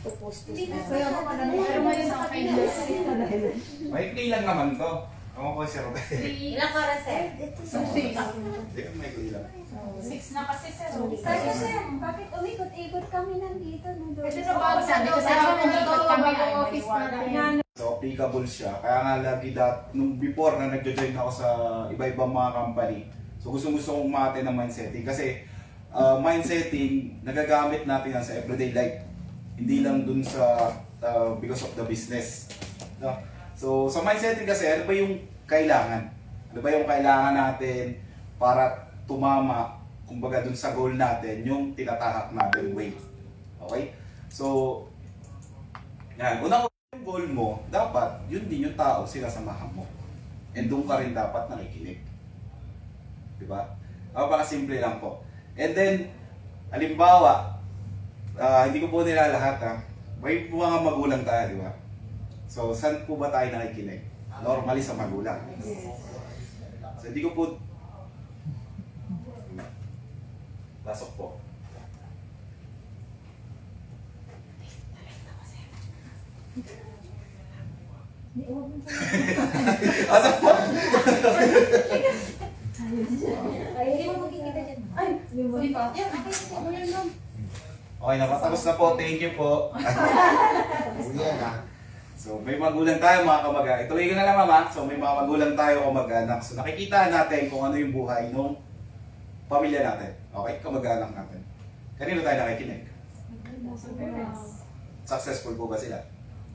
Hindi na sa'yo ako na naman sa akin. May play lang naman to. Ako po si Robert. Ilang oras eh? Hindi ka may play lang. 6 na kasi sir. Sabi sir, bakit umikot-ikot kami nandito? Kasi sa bago sabi ko sa office natin. So, applicable siya. Kaya nga lagi nung before na nagjo-join ako sa iba-ibang mga company. So, gusto kong mate ng mindsetting. Kasi, mindsetting, nagagamit natin yan sa everyday life. Hindi lang dun sa because of the business. No? So, sa mindsetting kasi, ano ba yung kailangan? Ano ba yung kailangan natin para tumama, kumbaga dun sa goal natin, yung tinatahak natin way. Okay? So, yan. Unang goal mo, dapat yun din yung tao sinasamahan mo. And doon ka rin dapat nakikinig. Diba? Simple lang po. And then, halimbawa, hindi ko po nila lahat ha. May mga magulang tayo, di ba? So, saan po ba tayo nakikinig? Normally sa magulang. So, hindi ko po... Pasok po. Pasok po! Ay, hindi mo magkikita dyan. Ay, hindi pa. Okay na, matapos na po. Thank you po. So, may magulang tayo mga kamag-anak. Ituloy ko na lang mama. So, may mga magulang tayo kamag-anak. So, nakikita natin kung ano yung buhay ng pamilya natin. Okay? Kamag-anak natin. Kanino tayo nakikinig? Successful po ba sila?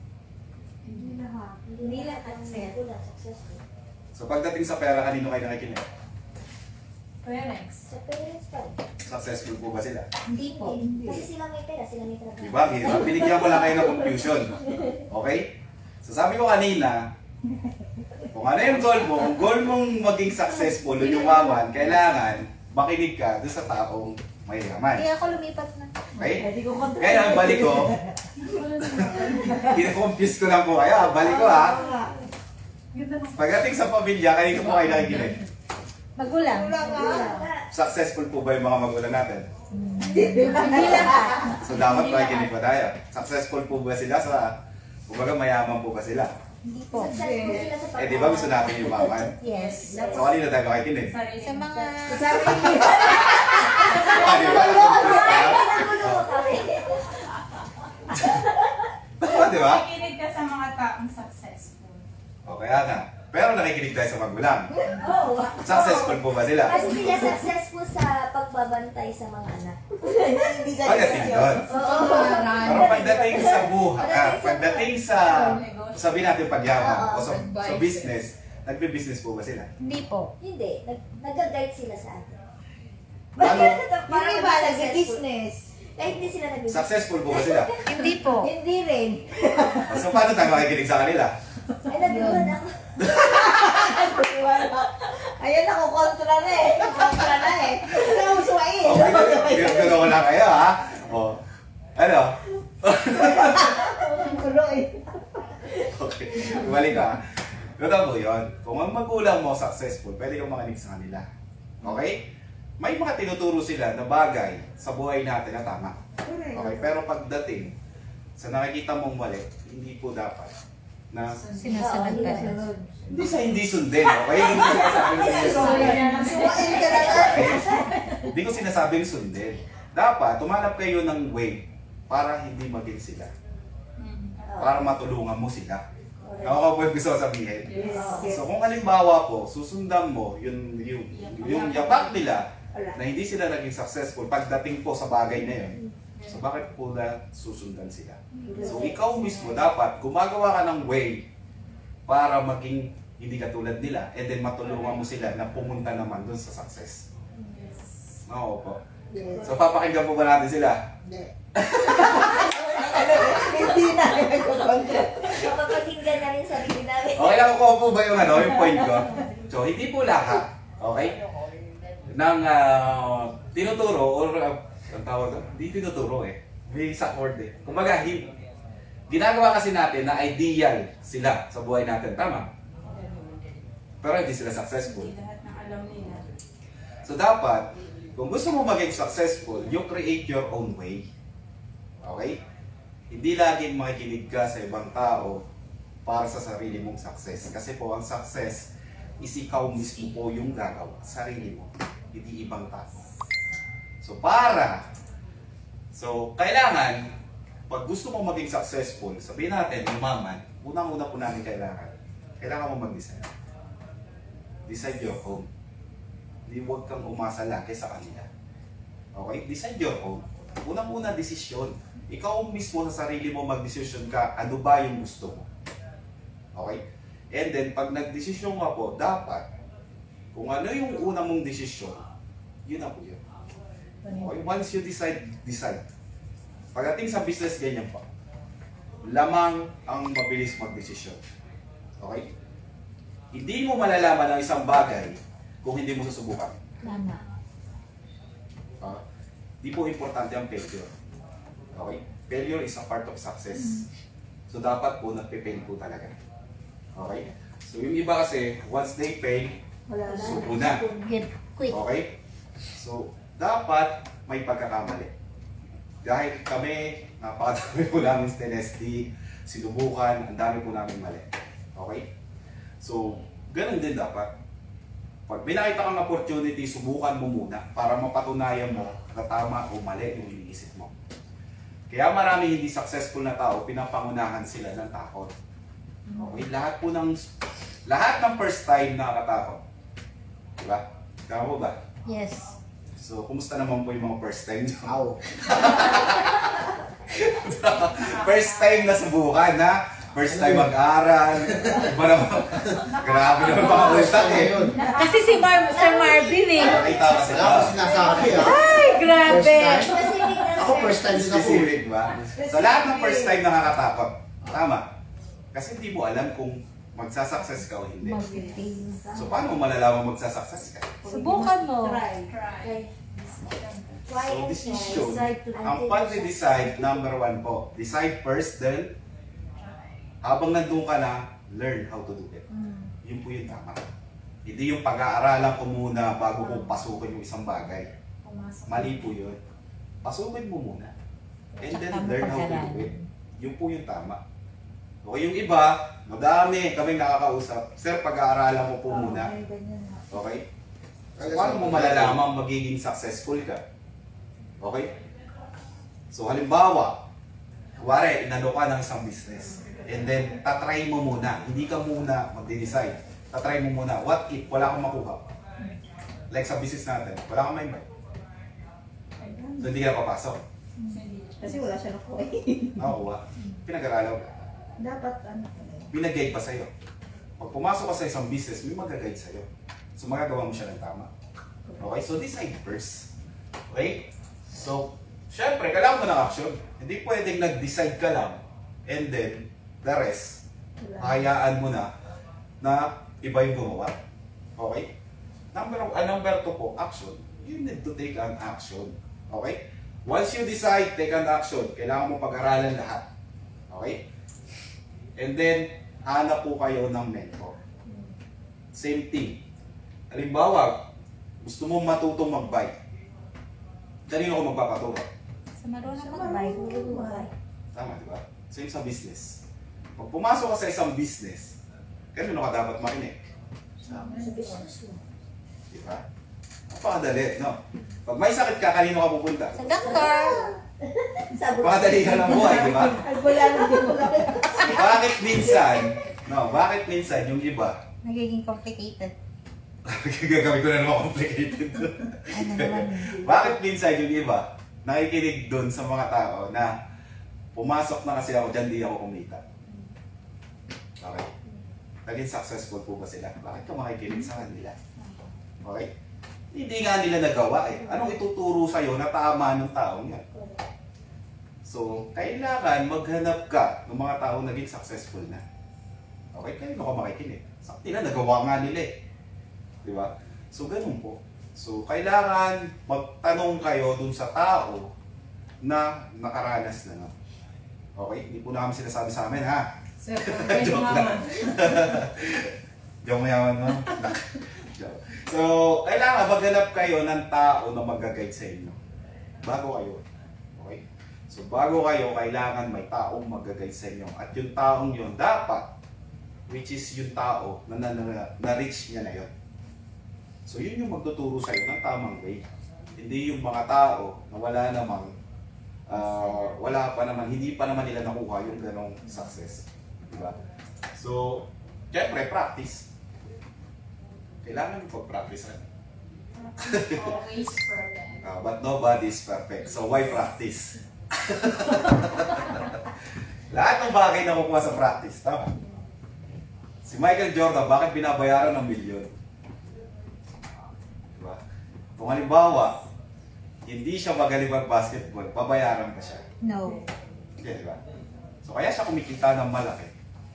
Hindi lang successful. So, pagdating sa pera, kanino kayo nakikinig? Parents. Sa parents pa. Successful po ba sila? Hindi po. Kasi sila may pera, sila may trabaho. Diba? Binigyan ko lang kayo ng confusion. Okay? So sabi ko kanina, kung ano yung goal mo, kung goal mong maging successful o yumaman, kailangan makinig ka doon sa taong mayaman. Kaya ako lumipat na. Okay? Kaya balik ko. Kina-confuse ko lang po kayo. Balik ko ha. Pagdating sa pamilya, kanino po kayo nakikinig? Magulang. Successful po ba yung mga magulang natin? Hindi lang. So dapat makikinig pa tayo. Successful po ba sila sa, kumbaga mayaman po ba sila? Hindi po. Successful sila sa pag- Eh di ba gusto natin yumaman? Yes. So kanino tayo makikinig? Sa mga... Ah, di ba? Tama, di ba? Nakikinig ka sa mga taong successful. O kaya nga. Pero nakikinig tayo sa magulang. Oo. Successful po ba sila? Kasi sila successful sa pagbabantay sa mga anak. Pagdating doon. Oo. Pero pagdating sa buhay, pagdating sa, sabihin natin pagyaman, o sa business, nagbe-business po ba sila? Hindi po. Hindi. Nag-guide sila sa atin. Ano? Hindi ba nag-business? Kahit hindi sila nag-business. Successful po ba sila? Hindi po. Hindi rin. So paano tayo makikinig sa kanila? Ay, nag-iwan ako. Ayan ako, kontra na eh. Kontra na eh. Ito ang suwain. Gano'n ko lang kayo ha? O, ano? Okay, balik ka. Totoo po yun. Kung ang magulang mo successful, pwede kang makinig sa kanila. Okay? May mga tinuturo sila na bagay sa buhay natin na tama. Okay? Pero pagdating sa nakikita mong mali, hindi po dapat na Sinasunod ka. hindi sundin, okay? Hindi ko sinasabing sundin. Dapat tumanap kayo ng way para hindi maging sila. Para matulungan mo sila. Ako po yung gusto ko sabihin. So kung halimbawa po, susundan mo yung yapak nila na hindi sila naging successful pagdating po sa bagay na yun. So bakit po na susundan sila? So ikaw mismo dapat gumagawa ka ng way para maging hindi katulad nila and then matulungan mo sila na pumunta naman dun sa success. Oo po. So papakinggan po ba natin sila? Hindi na. Kapapakinggan na rin sarili namin. Okay lang ko po ba yung point ko? So hindi po lahat, okay? Nang tinuturo or ang tawag doon? Hindi tinuturo eh. May exact word eh. Kumbaga, ginagawa kasi natin na ideal sila sa buhay natin. Tama? Pero hindi sila successful. Hindi lahat ng alam nila. So dapat, kung gusto mo maging successful, you create your own way. Okay? Hindi laging makikinig ka sa ibang tao para sa sarili mong success. Kasi po, ang success is ikaw mismo po yung gagawa. Sarili mo. Hindi ibang tao. So, kailangan, pag gusto mo maging successful, sabihin natin, umaman, unang-una po namin kailangan mo mag-decide. Decide your own. Hindi huwag kang umasa lagi sa kanila. Okay? Decide your own. Unang-una, desisyon. Ikaw mismo sa sarili mo mag-desisyon ka, ano ba yung gusto mo. Okay? And then, pag nag-desisyon ka po, dapat, kung ano yung unang mong desisyon, yun na po yun. Okay? Once you decide. Pagdating sa business, ganyan pa. Lamang ang mabilis mag-desisyon. Okay? Hindi mo malalaman ang isang bagay kung hindi mo susubukan. Tama. Di po importante ang failure. Okay? Failure is a part of success. So dapat po nagpe-fail po talaga. Okay? So yung iba kasi, once they fail, suko na. Get quit. Okay? So dapat may pagkakamali. Dahil kami, napakadami po namin STD, sinubukan, ang dami po namin mali. Okay? So, ganun din dapat. Pag binakita kang opportunity, subukan mo muna para mapatunayan mo na tama o mali yung iniisip mo. Kaya marami hindi successful na tao, pinapangunahan sila ng takot. Okay? Lahat ng first time nakakatakot. Diba? Kaya mo ba? Yes. So, kumusta naman po yung mga first time? Ow. First time na subukan, ha? First time mag-aral. Iba naman. Grabe naman mga ultak eh. Kasi si Sir Marvin eh. Nakita ka sila. Wala ko sinasabi ah. Ay, grabe. First time. Ako first time din ako. Specific ba? So lahat ng first time nakakatakot. Tama. Kasi hindi mo alam kung magsasucess ka o hindi. So paano mo malalaman magsasucess ka? Subukan mo. So decision. Ang pag-decide, number 1 po. Decide first, then habang nandun ka na, learn how to do it. Yun po yung tama. Hindi yung pag-aaralan ko muna bago kong pasukin yung isang bagay. Mali po yun. Pasukin mo muna. And then learn how to do it. Yun po yung tama. Okay, yung iba, madami kaming nakakausap. Sir, pag-aaralan mo po muna. Okay? So, paano mo malalaman magiging successful ka? Okay? So, halimbawa, kuwari, inano ka ng isang business. And then, tatry mo muna. Hindi ka muna mag-decide. Tatry mo muna. What if wala kang makuha? Like sa business natin, wala kang may-buy. So, hindi ka papasok. Kasi wala siya nakuha. Nakuha. Pinag-aralaw ka. Dapat ano. Pinag-guide pa sa'yo. Pag pumasok ka sa isang business, may mag-guide sa'yo. So, magagawa mo siya ng tama. Okay? So, decide first. Okay? So, syempre, kailangan mo ng action. Hindi pwedeng nag-decide ka lang and then, the rest, hayaan mo na iba yung gumawa. Okay? Number 2 po, action. You need to take an action. Okay? Once you decide, take an action. Kailangan mo pag-aralan lahat. Okay? And then, hanap po kayo ng mentor. Same thing. Halimbawa, gusto mo matutong mag-bike. Kanino ko magpapaturo? Sa marunong mag-bike. Tama, di ba? Same sa business. Pag pumasok ka sa isang business, kanino ka dapat makinig? Sa business mo. Di ba? Napakadali, no? Pag may sakit ka, kanino ka pupunta? Sa doktor. Napakadali ka ng buhay, di ba? Wala na din mo lang. Bakit minsan yung iba, Nagiging complicated. gagawin ko na naman complicated. Ano naman Bakit minsan yung iba, nakikinig doon sa mga tao na pumasok na kasi ako dyan, di ako kumita. Okay? Naging successful po ba sila? Bakit ka makikinig sa kanila? Okay? Hindi nga nila nagawa eh. Anong ituturo sa'yo na tama ng taong yan? So, kailangan maghanap ka ng mga taong naging successful na. Okay? Kaya ka makikinig. Sa kanila, nagawa nga nila eh. Di ba? So, ganun po. So, kailangan magtanong kayo dun sa tao na nakaranas na. Okay? Hindi po namin sinasabi sa amin, ha? Sir, Joke lang. Joke mayaman mo. So, kailangan maghanap kayo ng tao na mag-guide sa inyo. Bago kayo. Okay? So bago kayo, kailangan may taong mag-guide sa inyo. At yung taong yun dapat, which is yung tao na-reach niya na yun. So yun yung magtuturo sa'yo ng tamang way. Hindi yung mga tao na wala namang, hindi pa naman nila nakuha yung ganong success. Diba? So, syempre, practice. Kailangan yung pag-practice rin. Always perfect. But nobody is perfect. So why practice? Lahat ng bagay na kukuha sa practice. Tama? Si Michael Jordan, bakit binabayaran ng milyon? Diba? Kung halimbawa, hindi siya magaling mag-basketball, babayaran pa siya. No. Okay, diba? So kaya siya kumikita ng malaki.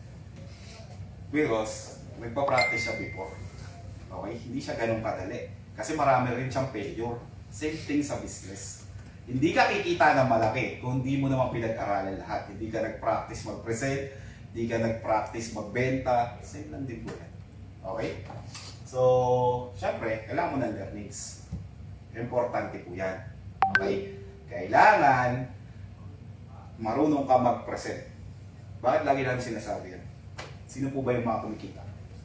Because nagpa-practice siya before. Okay? Hindi siya ganun kadali. Kasi marami rin siyang failure. Same thing sa business. Hindi ka kikita ng malaki kung hindi mo naman pinag-aralan lahat. Hindi ka nag-practice mag-present, hindi ka nag-practice magbenta. Same lang din po yan. Okay? So, syempre, kailangan mo ng learnings. Importante po yan. Okay? Kailangan marunong ka mag-present. Bakit lagi namin sinasabi yan? Sino po ba yung mga kumikita?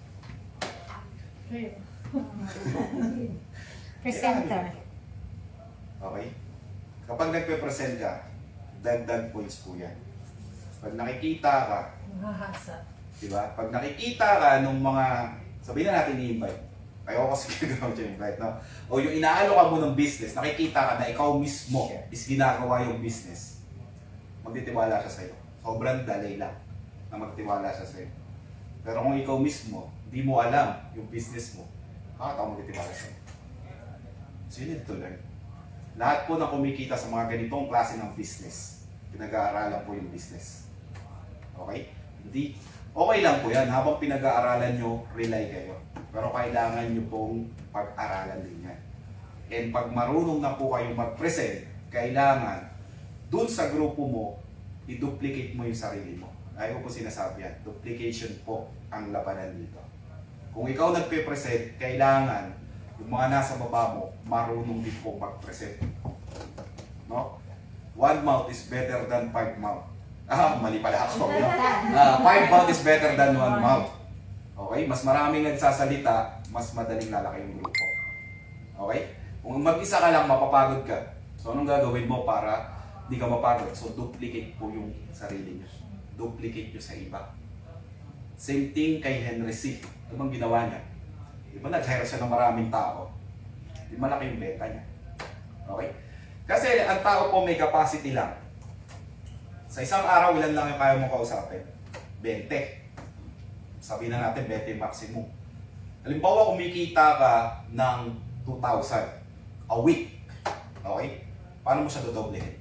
Presenter. Okay? Kapag nagpe-present ka, dagdag points po yan. Pag nakikita ka, Mahasa. diba? Pag nakikita ka nung mga, sabihin na natin i-invite. Ayaw ko kasi gagawin siya invite, no? O yung inaalo ka mo ng business, nakikita ka na ikaw mismo is ginagawa yung business. Magtitiwala siya sa'yo. Sobrang dali lang na magtiwala siya sa'yo. Pero kung ikaw mismo, hindi mo alam yung business mo, bakit ako magtitiwala sa'yo? So you need to learn. Lahat po na kumikita sa mga ganitong klase ng business, pinag-aaralan po yung business. Okay? Hindi. Okay lang po yan. Habang pinag-aaralan nyo, rely kayo. Pero kailangan nyo pong pag-aralan din yan. And pag marunong na po kayo mag-present, kailangan dun sa grupo mo, i-duplicate mo yung sarili mo. Ayaw po sinasabi yan. Duplication po ang labanan dito. Kung ikaw nagpe-present, kailangan yung mga nasa baba mo, marunong din po mag-present. No? One mouth is better than 5 mouth. Mali pala ako. 5 mouth is better than 1 mouth. Okay? Mas maraming nagsasalita, mas madaling lalaki yung grupo. Okay? Kung mag-isa ka lang, mapapagod ka. So, anong gagawin mo para hindi ka mapagod? So, duplicate po yung sarili nyo. Duplicate nyo sa iba. Same thing kay Henry C. Ano bang ginawa niya? Diba nag-hire siya ng maraming tao? Di malaki yung benta niya. Okay? Kasi ang tao po may capacity lang. Sa isang araw, ilan lang yung kaya mo kausapin? 20. Sabihin na natin 20 maximum. Halimbawa, kumikita ka ng 2,000 a week. Okay? Paano mo siya dodoblehin?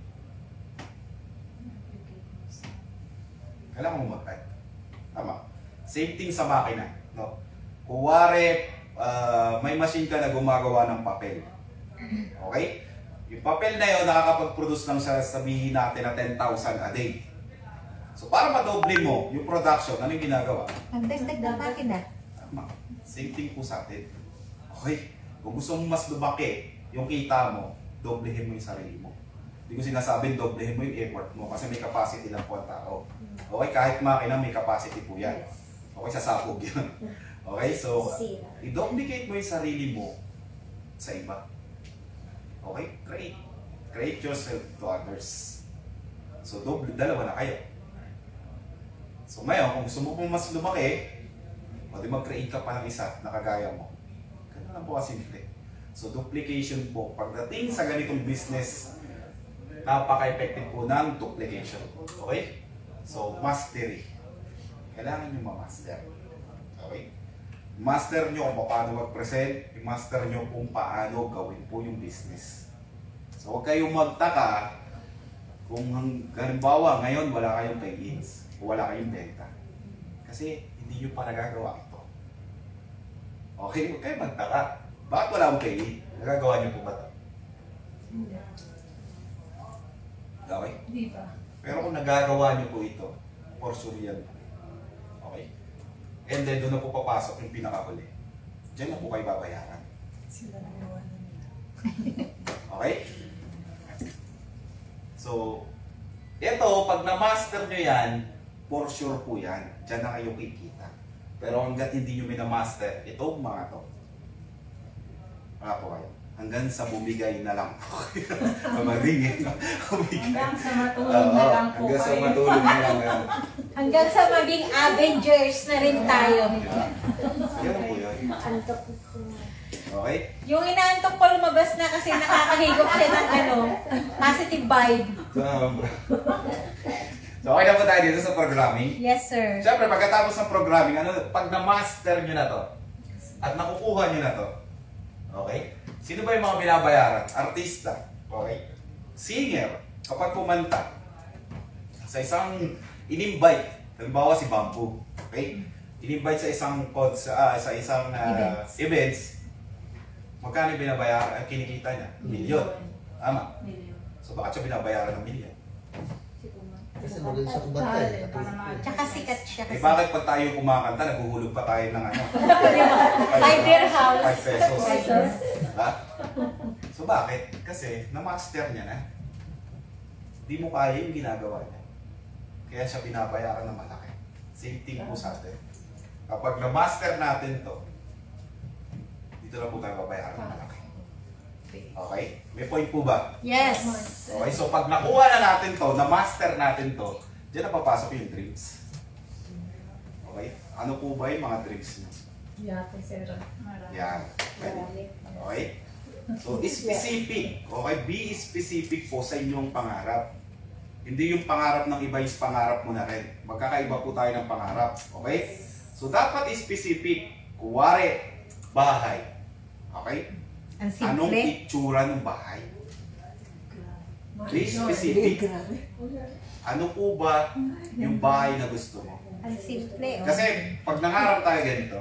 Kailangan mo mag-type. Tama. Same thing sa makina. No? Kuwari, may machine ka na gumagawa ng papel. Okay? Yung papel na yun, nakakapag-produce ng sabihin natin na 10,000 a day. So para madoble mo yung production, ano yung ginagawa? Ang dagdag ng makina. Tama. Same thing po sa atin. Okay? Kung gusto mo mas lumaki yung kita mo, doblehin mo yung sarili mo. Hindi ko sinasabing doblehin mo yung effort mo kasi may capacity lang po ang tao. Okay? Kahit makina, may capacity po yan. Okay? Sasabog yan. Okay? So, i-duplicate mo yung sarili mo sa iba. Okay? Create yourself to others. So, dalawa na kayo. So, ngayon, kung gusto mo pong mas lumaki, o di mag-create ka pa ng isa na kagaya mo. Ganun lang po kasimple. So, duplication po. Pagdating sa ganitong business, napaka-effective po ng duplication. Okay? So, mastery. Kailangan nyo ma-master. Okay? Master nyo kung paano mag-present, i-master nyo kung paano gawin po yung business. So, huwag kayong magtaka kung halimbawa ngayon wala kayong pay-ins o wala kayong benta. Kasi hindi nyo pa nagagawa ito. Okay? Huwag kayong magtaka. Bakit wala akong pay-in? Nagagawa nyo po ba ito? Okay? Hindi pa. Pero kung nagagawa nyo po ito, for sure yan. Okay? And then doon na po papasok yung pinakahuli. Diyan na po kayo babayaran. Sila na naman. Okay? So, Ito, pag na-master nyo yan, for sure po yan. Diyan na kayo kikita. Pero hanggat hindi nyo minamaster, ito mga to. Mga po kayo. Hanggang sa bumigay na lang po kayo. Maring eh. Hanggang sa matulog na lang po Hanggang sa kayo. matulog na lang. Yan. Hanggang sa maging Avengers na rin tayo. Yan po yan. Okay? Yung inaantok ko lumabas na kasi nakakahigop siya ng positive vibe. So, okay na po tayo dito sa programming. Yes, sir. Siyempre, pagkatapos ng programming, pag na-master nyo na to, at nakukuha nyo na to, okay? Sino ba yung mga binabayaran? Artista, okay? Singer, kapag kumanta, sa isang in-invite, halimbawa si Bamboo, okay? In-invite sa isang events, magkano yung binabayaran, kinikita niya? Milyon. Tama. So, bakit siya binabayaran ng milyon? Kasi magaling sa kumanta eh. Tsaka sikat siya Eh kasi. bakit pag tayo kumakanta, naghuhulog pa tayo ng ano? Five-year house. 5 pesos. Ha? So bakit? Kasi na-master niya na. Hindi mo kaya yung ginagawa niya. Kaya siya binabayaran ng malaki. Same thing po sa atin. Kapag na-master natin to, dito na po tayo babayaran ng malaki. Okay? May point po ba? Yes. Okay, so pag nakuha na natin to, na-master natin to, diyan na papasok yung dreams. Okay? Ano po ba yung mga dreams niyo? Yate, sir. Yan. Okay? So, specific. Okay? Be specific po sa inyong pangarap. Hindi yung pangarap ng iba is pangarap mo na rin. Magkakaiba po tayo ng pangarap. Okay? So, dapat specific. Kuwari, bahay. Okay? Ang Anong simple. itsura ng bahay? Be specific. Ano po ba yung bahay na gusto mo? Ang simple. Oh. Kasi pag nangarap tayo ganito,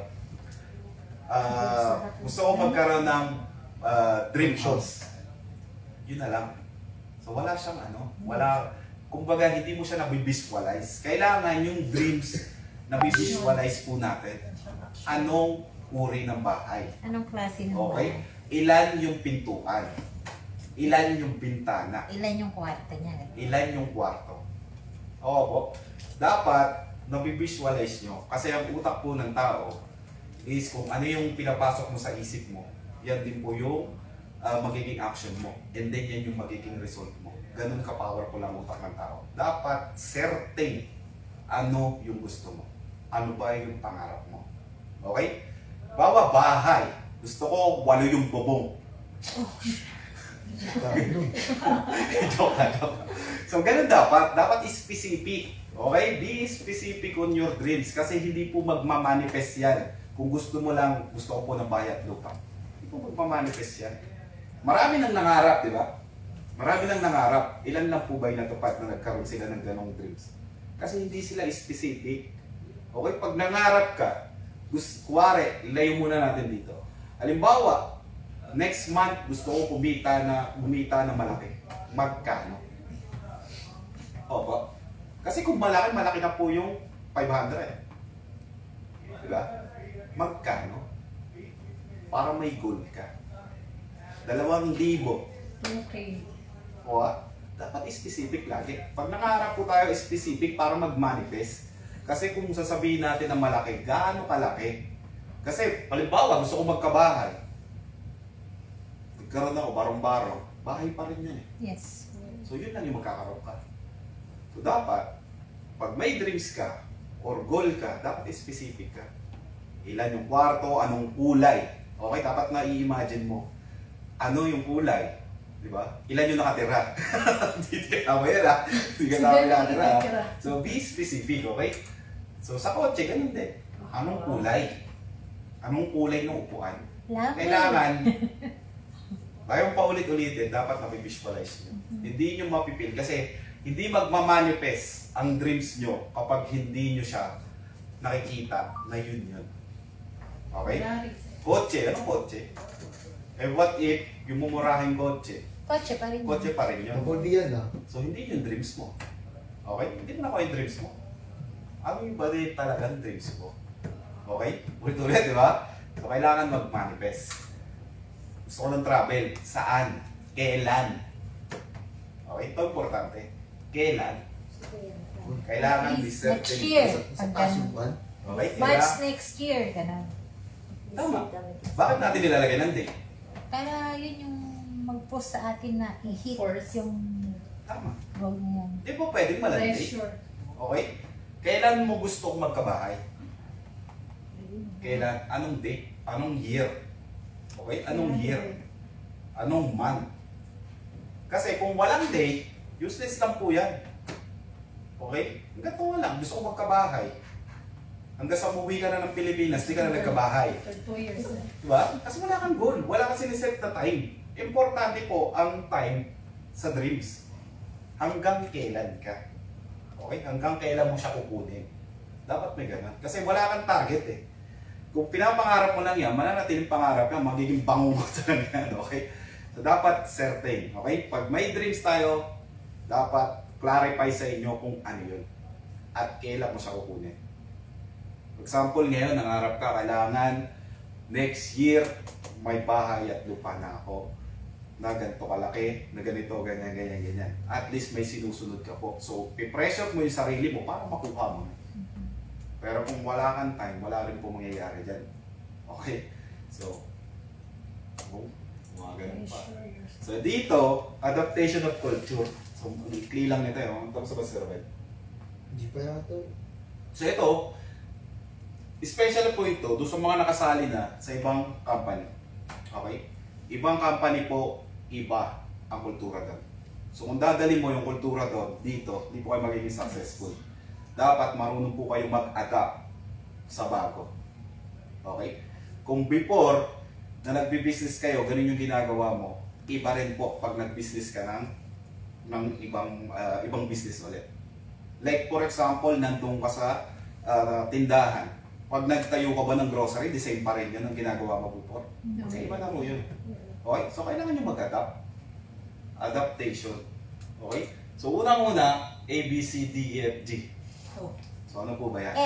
gusto ko magkaroon ng dream house. Yun na lang. So wala siyang kumbaga hindi mo siya nabivisualize. Kailangan yung dreams nabivisualize po natin. Anong uri ng bahay? Anong klase ng Okay? Ilan yung pintuan? Ilan yung bintana? Ilan yung kwarto niya? Ilan yung kwarto? Oo po. Dapat nabivisualize nyo. Kasi ang utak po ng tao is kung ano yung pinapasok mo sa isip mo, yan din po yung magiging action mo. And then yan yung magiging result mo. Ganun ka-powerful ang utak ng tao. Dapat certain ano yung gusto mo. Ano ba yung pangarap mo. Okay? Bawa bahay. Gusto ko 8 yung bubong. Joke lang. So, ganun dapat. Dapat specific. Okay? Be specific on your dreams. Kasi hindi po magmamanifest yan. Kung gusto mo lang, gusto ko po ng bahay at lupa. Hindi po magmamanifest yan. Marami nang nangarap, di ba? Marami nang nangarap. Ilan lang po ba yung natupad na nagkaroon sila ng ganong dreams? Kasi hindi sila specific. Okay? Pag nangarap ka, kuwari, ilayo muna natin dito. Halimbawa, next month gusto ko kumita na malaki. Magkano? Opo. Kasi kung malaki na po yung 500. Diba? Magkano? Para may goal ka. 2,000. Okay. O, dapat specific lagi. Pag nangarap po tayo specific para mag-manifest. Kasi kung sasabihin natin na malaki, gaano kalaki? Kasi, halimbawa, gusto ko magkabahay. Nagkaroon ako, barong-barong. Bahay pa rin yun eh. Yes. So, yun lang yung magkakaroon ka. So, dapat, pag may dreams ka, or goal ka, dapat specific ka. Ilan yung kwarto, anong kulay. Okay, dapat na-i-imagine mo. Ano yung kulay? Di ba? Ilan yung nakatira? Hindi ka yan ha. Hindi ka nakatira. So, be specific, okay? So, sa kotse, ganun din. Anong kulay? Anong kulay ng upuan? Love Kailangan, tayong paulit-ulitin, dapat mapivisualize nyo. Hindi nyo mapipil kasi hindi magmamanifest ang dreams nyo kapag hindi nyo siya nakikita na yun. Okay? Kotse, anong kotse? Eh what if yung mumurahing kotse? Kotse pa rin. Kotse pa rin yun. Double D yan ah. So hindi yung dreams mo. Okay? Hindi mo na ako yung dreams mo. Ano yung ba rin talagang dreams mo? Okay? Ulit-ulit, di ba? So, kailangan mag-manifest. Gusto ko ng travel. Saan? Kailan? Okay? Ito importante. Kailan? Kailangan be Next certain. year. Sa taas yung buwan. Okay? March Kailangan. next year, ganun. Tama. Bakit natin nilalagay ng date? Para yun yung mag-post sa atin na i-hit Force. yung Tama. goal mo. Hindi po pwedeng malandi. Pressure. Okay? Kailan mo gusto kong magkabahay? Kailan? Anong date? Anong year? Okay? Anong year? Anong month? Kasi kung walang date, useless lang po yan. Okay? Hanggang tuwa lang, gusto ko magkabahay. Hanggang sa umuwi ka na ng Pilipinas, di ka na nagkabahay. For 2 years. Diba? Kasi wala kang goal. Wala kang siniset na time. Importante po ang time sa dreams. Hanggang kailan ka. Okay? Hanggang kailan mo siya kukunin. Dapat may ganun. Kasi wala kang target eh. Kung pinapangarap mo lang yan, mananatiling pangarap yan, magiging bangungot lang yan. Okay? So dapat certain. Okay? Pag may dreams tayo, dapat clarify sa inyo kung ano yun. At kailan mo siya kukunin. For example, ngayon, nangarap ka, kailangan next year, may bahay at lupa na ako na ganito kalaki, na ganito, ganyan, ganyan, ganyan. At least may sinusunod ka po. So, i-pressure mo yung sarili mo para makuha mo. Pero kung wala kang time, wala rin po mangyayari dyan. Okay? So, mga ganun pa. So, dito, adaptation of culture. So, ikli lang nito yun. Tapos sa Basirabay. Hindi pa yata. So, ito, special po ito doon sa mga nakasali na sa ibang company. Okay? Ibang company po, iba ang kultura doon. So kung dadali mo yung kultura doon, dito, hindi po kayo magiging successful. Dapat marunong po kayo mag-adapt sa bago. Okay? Kung before na nagbi-business kayo, ganun yung ginagawa mo, iba rin po pag nag-business ka ng ibang business ulit. Like for example, nandun ka sa tindahan. Pag nagtayo ka ba ng grocery, the same pa rin yun ang ginagawa mo before. Kasi iba na mo yun. Okay? So, kailangan nyo mag-adapt. Adaptation. Okay? So, unang-una, A, B, C, D, E, F, G. So, ano po ba yan?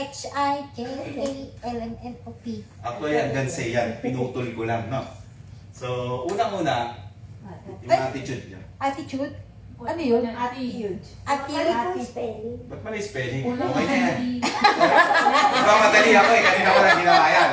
H-I-K-A-L-N-N-O-P. Actually, hanggang C yan. Pinutol ko lang, no? So, unang-una, yung attitude nyo. Attitude? Ano yun? Attitude. Attitude? Ba't mali spelling? Okay Unang na yan. hindi. Nagmamadali ako eh. Kanina ko lang ginawa yan.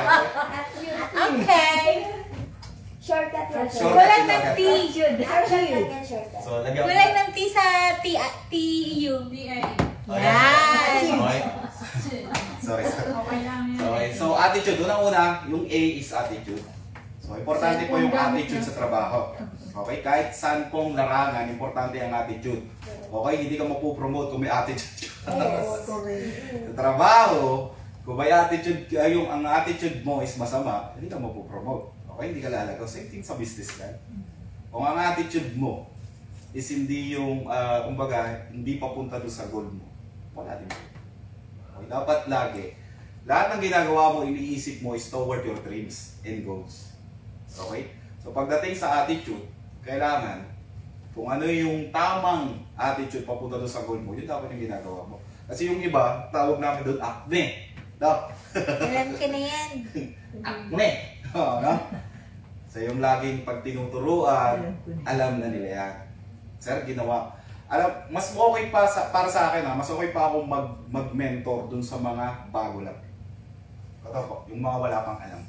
Okay. Shortcut yan. Shortcut Walang yun ng agad. T. Shortcut yan, shortcut. So, lagyan Walang ng T sa T-U. D-I. Yan. Okay. Sorry. Okay lang yan. Okay. So, attitude. Unang-una, yung A is attitude. So, importante po yung attitude sa trabaho. Okay? Kahit saan pong larangan, importante ang attitude. Okay? Hindi ka mapupromote kung may attitude. Sa trabaho, kung may attitude, ang attitude mo is masama, hindi ka mapupromote. Okay? Hindi ka lalagaw. Same thing sa business lang. Kung ang attitude mo is hindi yung, kumbaga, hindi papunta doon sa goal mo, wala din. Okay? Dapat lagi, lahat ng ginagawa mo, iniisip mo is toward your dreams and goals. Okay? So pagdating sa attitude, kailangan, kung ano yung tamang attitude papunta doon sa goal mo, yun dapat yung ginagawa mo. Kasi yung iba, tawag namin doon, acne. Daw. Alam ka na yan. Acne. No? So yung laging pag tinuturuan, alam na nila yan. Sir, ginawa. Alam, mas okay pa para sa akin, mas okay pa akong mag-mentor doon sa mga bago lang. Ito po, yung mga wala pang alam.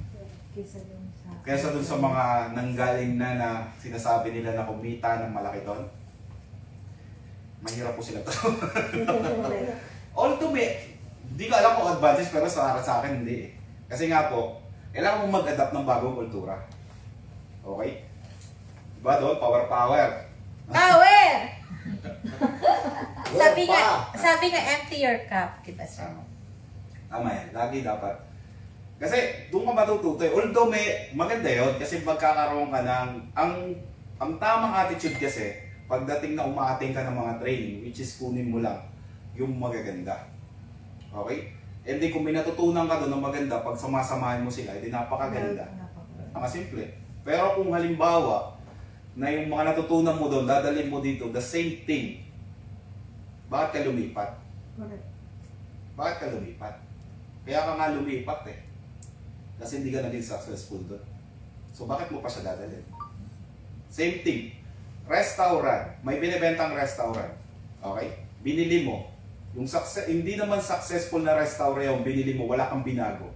Kaysa dun sa mga nanggaling na sinasabi nila na kumita ng malaki doon, mahirap po sila to. Although hindi ko alam kung advantage, pero sa akin hindi eh. Kasi nga po, kailangan mong mag-adapt ng bagong kultura. Okay? Diba doon? Power. Power! sabi nga empty your cup, diba sir? Tama yan. Lagi dapat. Kasi doon ka matututo eh. Although maganda yun kasi magkakaroon ka ng ang tamang attitude kasi pagdating na umaating ka ng mga training which is kunin mo lang yung magaganda. Okay? And then kung may natutunan ka doon ng maganda pag samasamahin mo sila, edi napakaganda. Ang simple. Pero kung halimbawa na yung mga natutunan mo doon, dadalhin mo dito the same thing, bakit ka lumipat? Bakit ka lumipat? Kaya ka nga lumipat eh. Kasi hindi ka naging successful doon. So bakit mo pa siya dadalhin? Same thing. Restaurant. May binibentang restaurant. Okay? binili mo, yung hindi naman successful na restaurant yung binili mo, wala kang binago.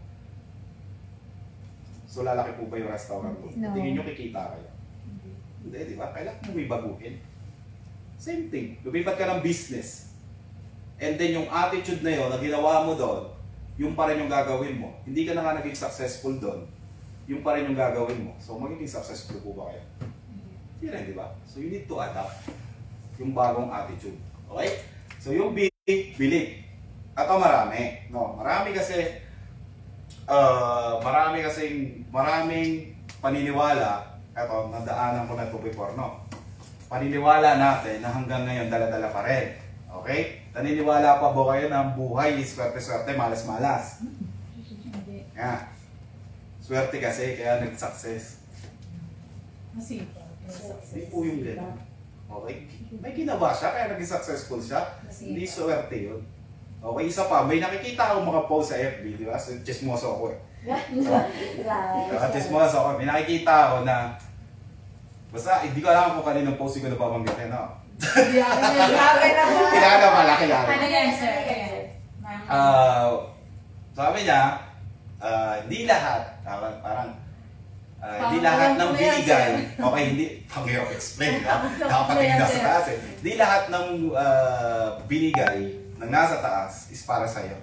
So lalaki po ba yung restaurant mo? No. Tingin nyo kikita kayo? Hindi, di ba? Kailangan mo may baguhin. Same thing. Lumipat ka ng business. And then yung attitude na yun, na ginawa mo doon, yung pa rin yung gagawin mo. Hindi ka na nga naging successful doon, yung pa rin yung gagawin mo. So magiging successful po ba kayo? Hindi rin, di ba? So you need to adapt yung bagong attitude. Okay? So yung belief. Ato marami. No? Marami kasi, maraming paniniwala. Ito, nadaanan ko na ito before, no? Paniniwala natin na hanggang ngayon dala-dala pa rin. Okay? Naniniwala pa ba kayo na ang buhay is swerte-swerte, malas-malas? Yeah. Swerte kasi, kaya nag-success. Masipag. Hindi po yung gano'n. Okay? May ginawa siya, kaya naging successful siya. Hindi swerte yun. Okay, isa pa, may nakikita akong mga post sa FB, di ba? So, chismoso ako eh. Chismoso ako. May nakikita ako na, basta, hindi ko alam kung kaninong post ko na pamanggitin, no? Kilala pala, kilala. Ano yan, sir? Sabi niya, hindi lahat, hindi lahat ng binigay, okay, hindi, panghirap explain, nakapatingin na sa taas eh. Hindi lahat ng binigay ng nasa taas is para sa'yo.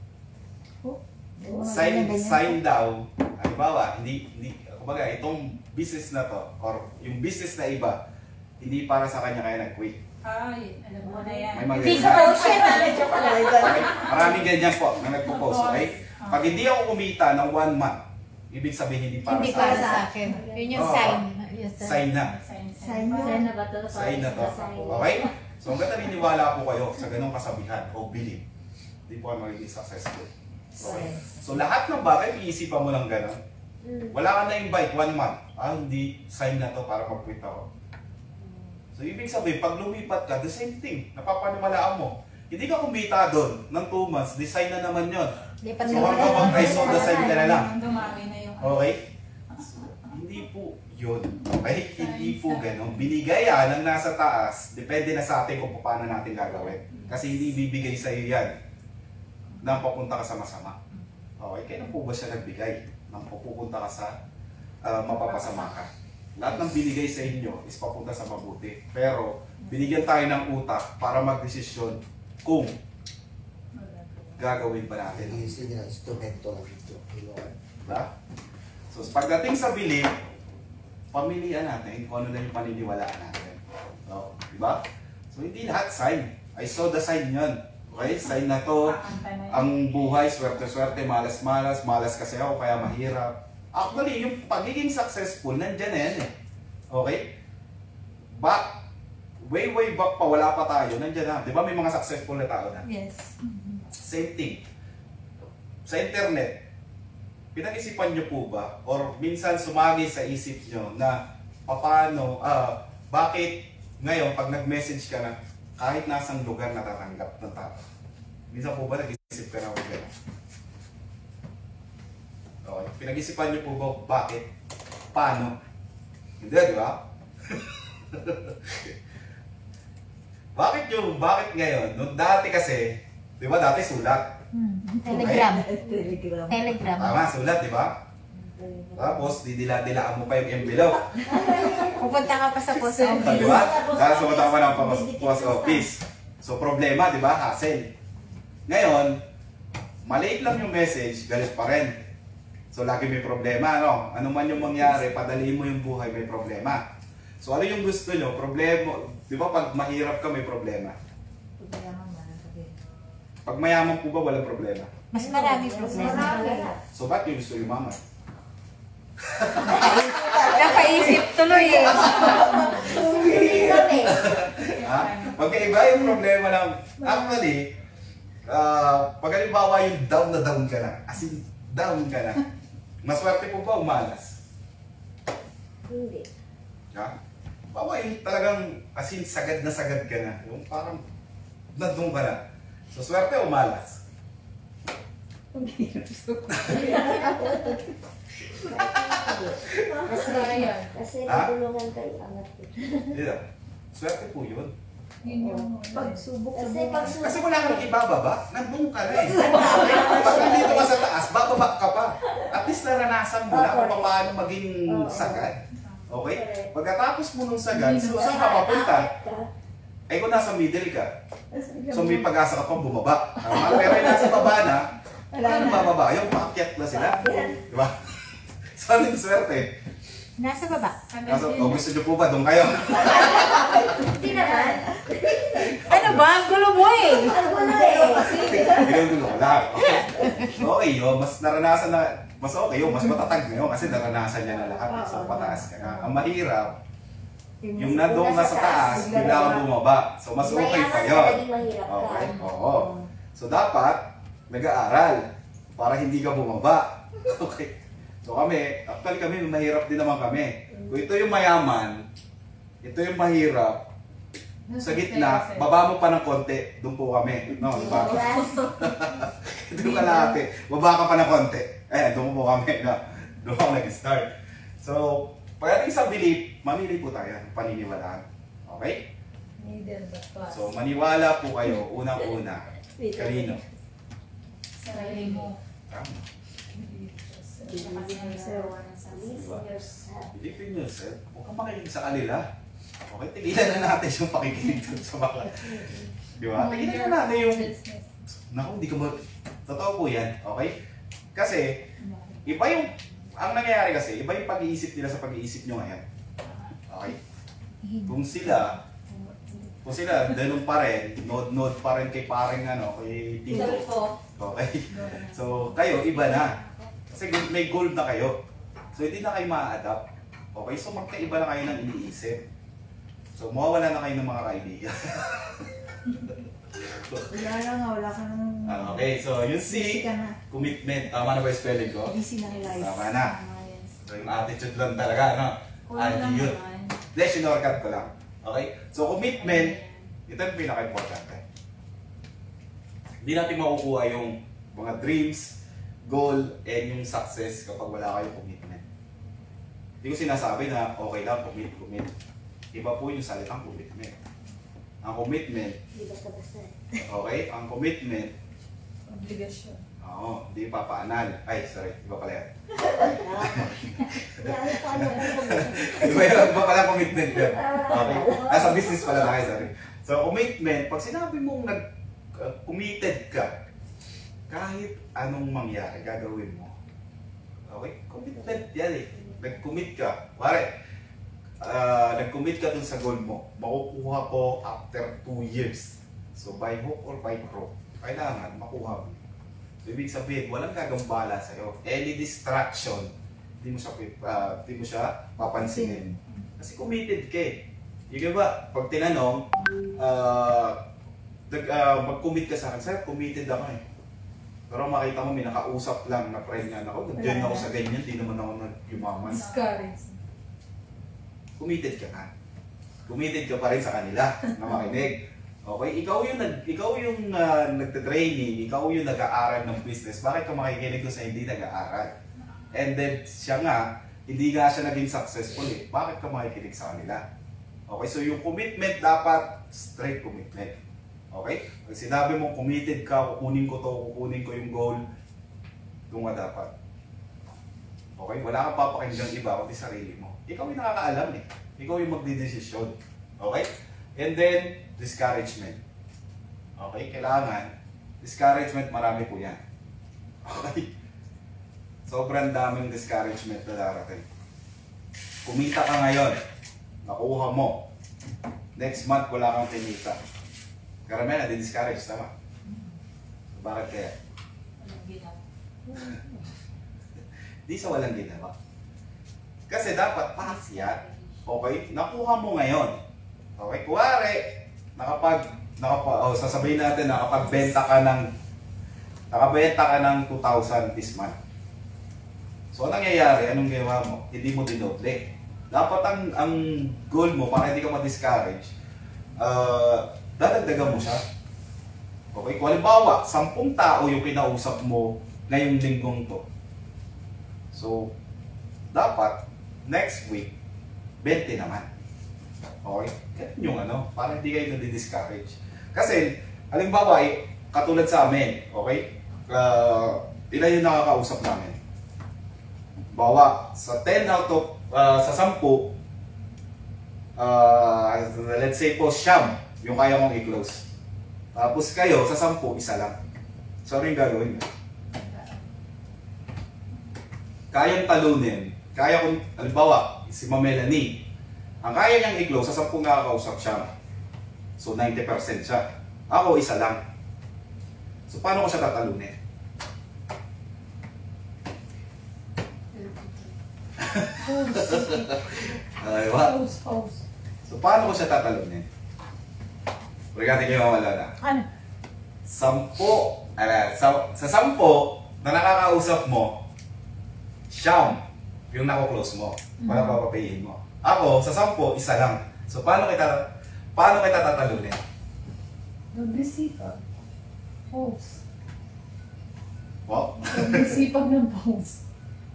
Sign daw, halimbawa, kumbaga, itong business na to, or yung business na iba, hindi para sa kanya kaya nag-quit. Ay, alam mo na yan. May mga Hindi ganyan. ko share. Okay? Maraming ganyan po na nagpo-post, okay? Pag hindi ako kumita ng 1 month, ibig sabihin hindi para Hindi sa para akin. sa akin. Yun yung Oo. sign. Yes, sir. Sign na. Sign. na ba ito? Sign na to. Okay? So hanggang naniniwala po kayo sa ganong kasabihan o belief, hindi po kayo magiging successful. Okay? So lahat ng bagay, iisipan mo lang gano'n. Wala ka na-invite 1 month. Hindi, sign na to para mag-quit ako. So ibig sabihin, pag lumipat ka, the same thing. Napapaniwalaan mo. Hindi ka kumita doon ng 2 months, design na naman yun. Lipat So hanggang mag-price on the side ka na lang. Dumami na yung... Okay? Hindi po yun. Okay? Hindi po ganun. Binigay yan ng nasa taas. Depende na sa atin kung paano natin gagawin. Kasi hindi bibigay sa iyo yan nang papunta ka sa masama. Okay? Kailan po ba siya nagbigay? Nang pupunta ka sa mapapasama ka. Lahat ng binigay sa inyo is papunta sa mabuti. Pero binigyan tayo ng utak para magdesisyon kung gagawin ba natin. Iisip na instrumento lang ito. Diba? So pagdating sa belief, pamilihan natin kung ano na yung paniniwalaan natin. So, diba? So hindi lahat sign. I saw the sign yun. Okay? Sign na to. Ang buhay, swerte-swerte, malas-malas. Malas kasi ako, kaya mahirap. Actually, yung pagiging successful, nandyan na yan eh. Okay? Way back pa, wala pa tayo, nandyan na. Di ba may mga successful na tao na? Yes. Same thing. Sa internet, pinag-isipan nyo po ba? Or minsan sumagi sa isip nyo na paano, bakit ngayon pag nag-message ka na, kahit nasang lugar natatanggap ng tao? Minsan po ba nag-isip ka na gano'n? Okay. Pinag-isipan niyo po ba bakit? Paano? Hindi, di ba? Bakit ngayon? Noong dati kasi, di ba dati sulat? Telegram. Telegram. Telegram. Tama, sulat, di ba? Tapos, didila-dilaan mo pa yung envelope. Pupunta ka pa sa post office. Di ba? Dahil sumunta ka ng post office. So, problema, di ba? Hassle. Ngayon, maliit lang yung message, galit pa rin. So, lagi may problema, no? Ano man yung mangyari, padaliin mo yung buhay, may problema. So, ano yung gusto nyo? Problema. Di ba pag mahirap ka, may problema? Pag mayaman po ba, walang problema? Mas marami problema. So, ba't yung gusto yumaman? Napaisip tuloy eh. Ha? Magkaiba yung problema ng... Actually, pag halimbawa yung down na down ka na, as in, down ka na, maswerte po ba umalas? Hindi. Ha? Bawa yung talagang as in sagad na sagad ka na. Yung parang nandun ka na. So swerte umalas. Kasi Ha? nagulungan kayo angat ko. Dito. Swerte po yun. Pagsubok sa Kasi buhay. pagsubok. Kasi wala kang ibababa, nandun ka na eh. Pag nandito ka sa taas, bababa ka pa. At least naranasan mo na kung paano maging sagad. Okay? Pagkatapos mo nung sagad, so saan ka papunta? Eh kung nasa middle ka, so may pag-asa ka pang bumaba. Tama? Pero yung nasa baba na, wala nang bababa. Yung paakyat na sila. Diba? Saan yung swerte? Nasa baba. Gusto nyo po ba? Doon kayo. Hindi naman. Ano ba? Ang gulo mo eh. Ano ba na eh? Ginagawa ko lang. Okay yun, mas naranasan na, mas okay yun, mas matatag na yun kasi naranasan niya na lahat. So pataas ka nga. Ang mahirap, yung nandun na sa taas, bigla kang bumaba. So mas okay pa yun. Okay? Oo. So dapat, nag-aaral para hindi ka bumaba. Okay. So actually kami, mahirap din naman kami. Kung ito yung mayaman, ito yung mahirap, sa gitna, baba mo pa ng konti, doon po kami. No, diba? Ito yung kalahati, baba ka pa ng konti. Ayan, doon po kami. No? Doon ako nag-start. So, pagdating sa belief, mamili po tayo ng paniniwalaan. Okay? So, maniwala po kayo, unang-una. Kanino? Sarili mo. Tama. Believe in yourself. Huwag kang makikinig sa kanila. Okay, tigilan na natin yung pakikinig dun sa mga... Di ba? Tigilan na natin yung... Naku, hindi ka mo... Totoo po yan. Okay? Kasi, iba yung... Ang nangyayari kasi, iba yung pag-iisip nila sa pag-iisip nyo ngayon. Okay? Kung sila, ganun pa rin, nod pa rin kay pareng kay Tito. Okay? So, kayo, iba na. Kasi may goal na kayo. So, hindi na kayo ma-adapt. Okay? So, magkaiba na kayo ng iniisip. So, mawawala na kayo ng mga kaibigan. Wala ka nang... Okay, so yung C, commitment. Tama na ba yung spelling ko? Busy na life. Tama na. So, yung attitude lang talaga, Attitude. Hindi, sinorkat ko lang. Okay? So, commitment, ito yung pinaka-importante. Hindi natin makukuha yung mga dreams, goal, and yung success kapag wala kayong commitment. Hindi ko sinasabi na okay lang, commit. Iba po yung salitang commitment. Ang commitment, okay? Ang commitment, Obligasyon. oo, hindi papaanal. Ay, sorry, iba pala yan. Iba pala commitment yan. Okay? Sa business pala tayo, sorry. So, commitment, pag sinabi mong committed ka, kahit anong mangyari, gagawin mo. Okay? Commitment yan eh. Nag-commit ka. Pare, nag-commit ka dun sa goal mo. Makukuha ko after 2 years. So, by hook or by crook, kailangan makuha mo. So, ibig sabihin, walang gagambala sa'yo. Any distraction, hindi mo siya papansinin. Kasi committed ka eh. Yung ba, pag tinanong, mag-commit ka sa akin, sir, committed ako eh. Pero makita mo, may nakausap lang na pregnant ako. Nag-join ako sa ganyan, di naman ako nag-yumaman. Committed ka nga. Committed ka pa rin sa kanila na makinig. Okay? Ikaw yung nagte-training, ikaw yung nag-aaral ng business. Bakit ka makikinig ko sa hindi nag-aaral? And then, siya nga, hindi nga siya naging successful eh. Bakit ka makikinig sa kanila? Okay? So, yung commitment dapat straight commitment. Okay? Pag sinabi mo, committed ka, kukunin ko to, kukunin ko yung goal, doon nga dapat. Okay? Wala kang papakinggang iba, kundi sarili mo. Ikaw yung nakakaalam eh. Ikaw yung magdidesisyon. Okay? And then, discouragement. Okay? Kailangan, discouragement, marami po yan. Okay? Sobrang daming discouragement na darating. Kumita ka ngayon, nakuha mo. Next month, wala kang kinita. Karamihan na di-discourage, tama? So, bakit kaya? Di sa walang ginawa. Kasi dapat pasyat. Okay? Nakuha mo ngayon. Okay? Kuwari, sasabihin natin, nakapag-benta ka ng 2,000 this month. So, anong nangyayari? Anong ginawa mo? Hindi mo dinoble. Dapat ang goal mo, para hindi ka ma-discourage, dadagdagan mo siya. Okay? Kung halimbawa, 10 tao yung kinausap mo ngayong linggong to. So, dapat, next week, 20 naman. Okay? Ganun yung ano, para hindi kayo nadi-discourage. Kasi, halimbawa, katulad sa amin, okay? Ilan yung nakakausap namin? Bawa, sa 10 out of, sa 10, let's say po, siyam, yung kaya kong i-close. Tapos kayo, sa 10, isa lang. So, ano yung gagawin nyo? Kayang talunin, kaya kong, halimbawa, si Ma'am Melanie, ang kaya niyang i-close, sa 10 nakakausap siya. So, 90% siya. Ako, isa lang. So, paano ko siya tatalunin? Diba? So, paano ko siya tatalunin? Regarding kayo wala na. Ano? 10, sa 10 na nakakausap mo, siyam yung nako-close mo. Para papapayin mo. Ako, sa 10, isa lang. So, paano kita tatalunin? Nagsipag. Pose. Wow. Nagsipag ng pose.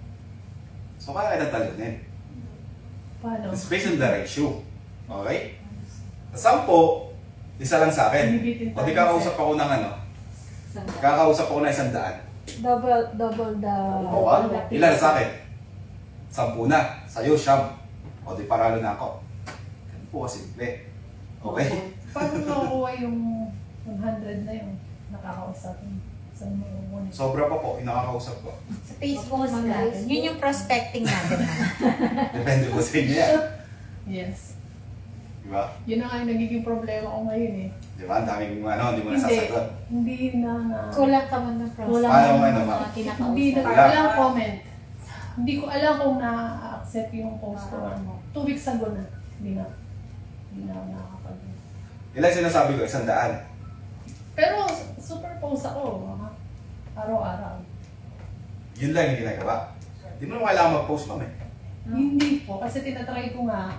So, paano kita tatalunin? Paano? It's based on the ratio. Okay? Sa 10, isa lang sa akin. O di kakausap ako ng ano? Kakausap ako ng 100. Double the... O ba? Ilan sa akin? 10 na. Sa'yo, siyam. O di paralo na ako. Ganun po kasimple. Okay? Paano nakukuha yung 100 na yung nakakausap mo? Saan mo kukunin? Sobra pa po, yung nakakausap ko. Sa Facebook natin. Yun yung prospecting natin. Depende po sa inyo yan. Yes. Diba? Yun na nga yung nagiging problema ko ngayon eh. Diba? Ang dami mong ano, hindi mo nasasagot. Hindi na... Kulang ka man ng prospecting. Kulang Paano mo ano, ma'am? Hindi na Wala. walang comment. Hindi ko alam kung na-accept yung post ko. 2 weeks ago na. Hindi na ako nakakapag... Ilan sinasabi ko? 100. Pero super post ako. Araw-araw. Yun lang yung ginagawa. Hindi mo naman kailangan mag-post, ma'am eh. Hindi po. Kasi tinatry ko nga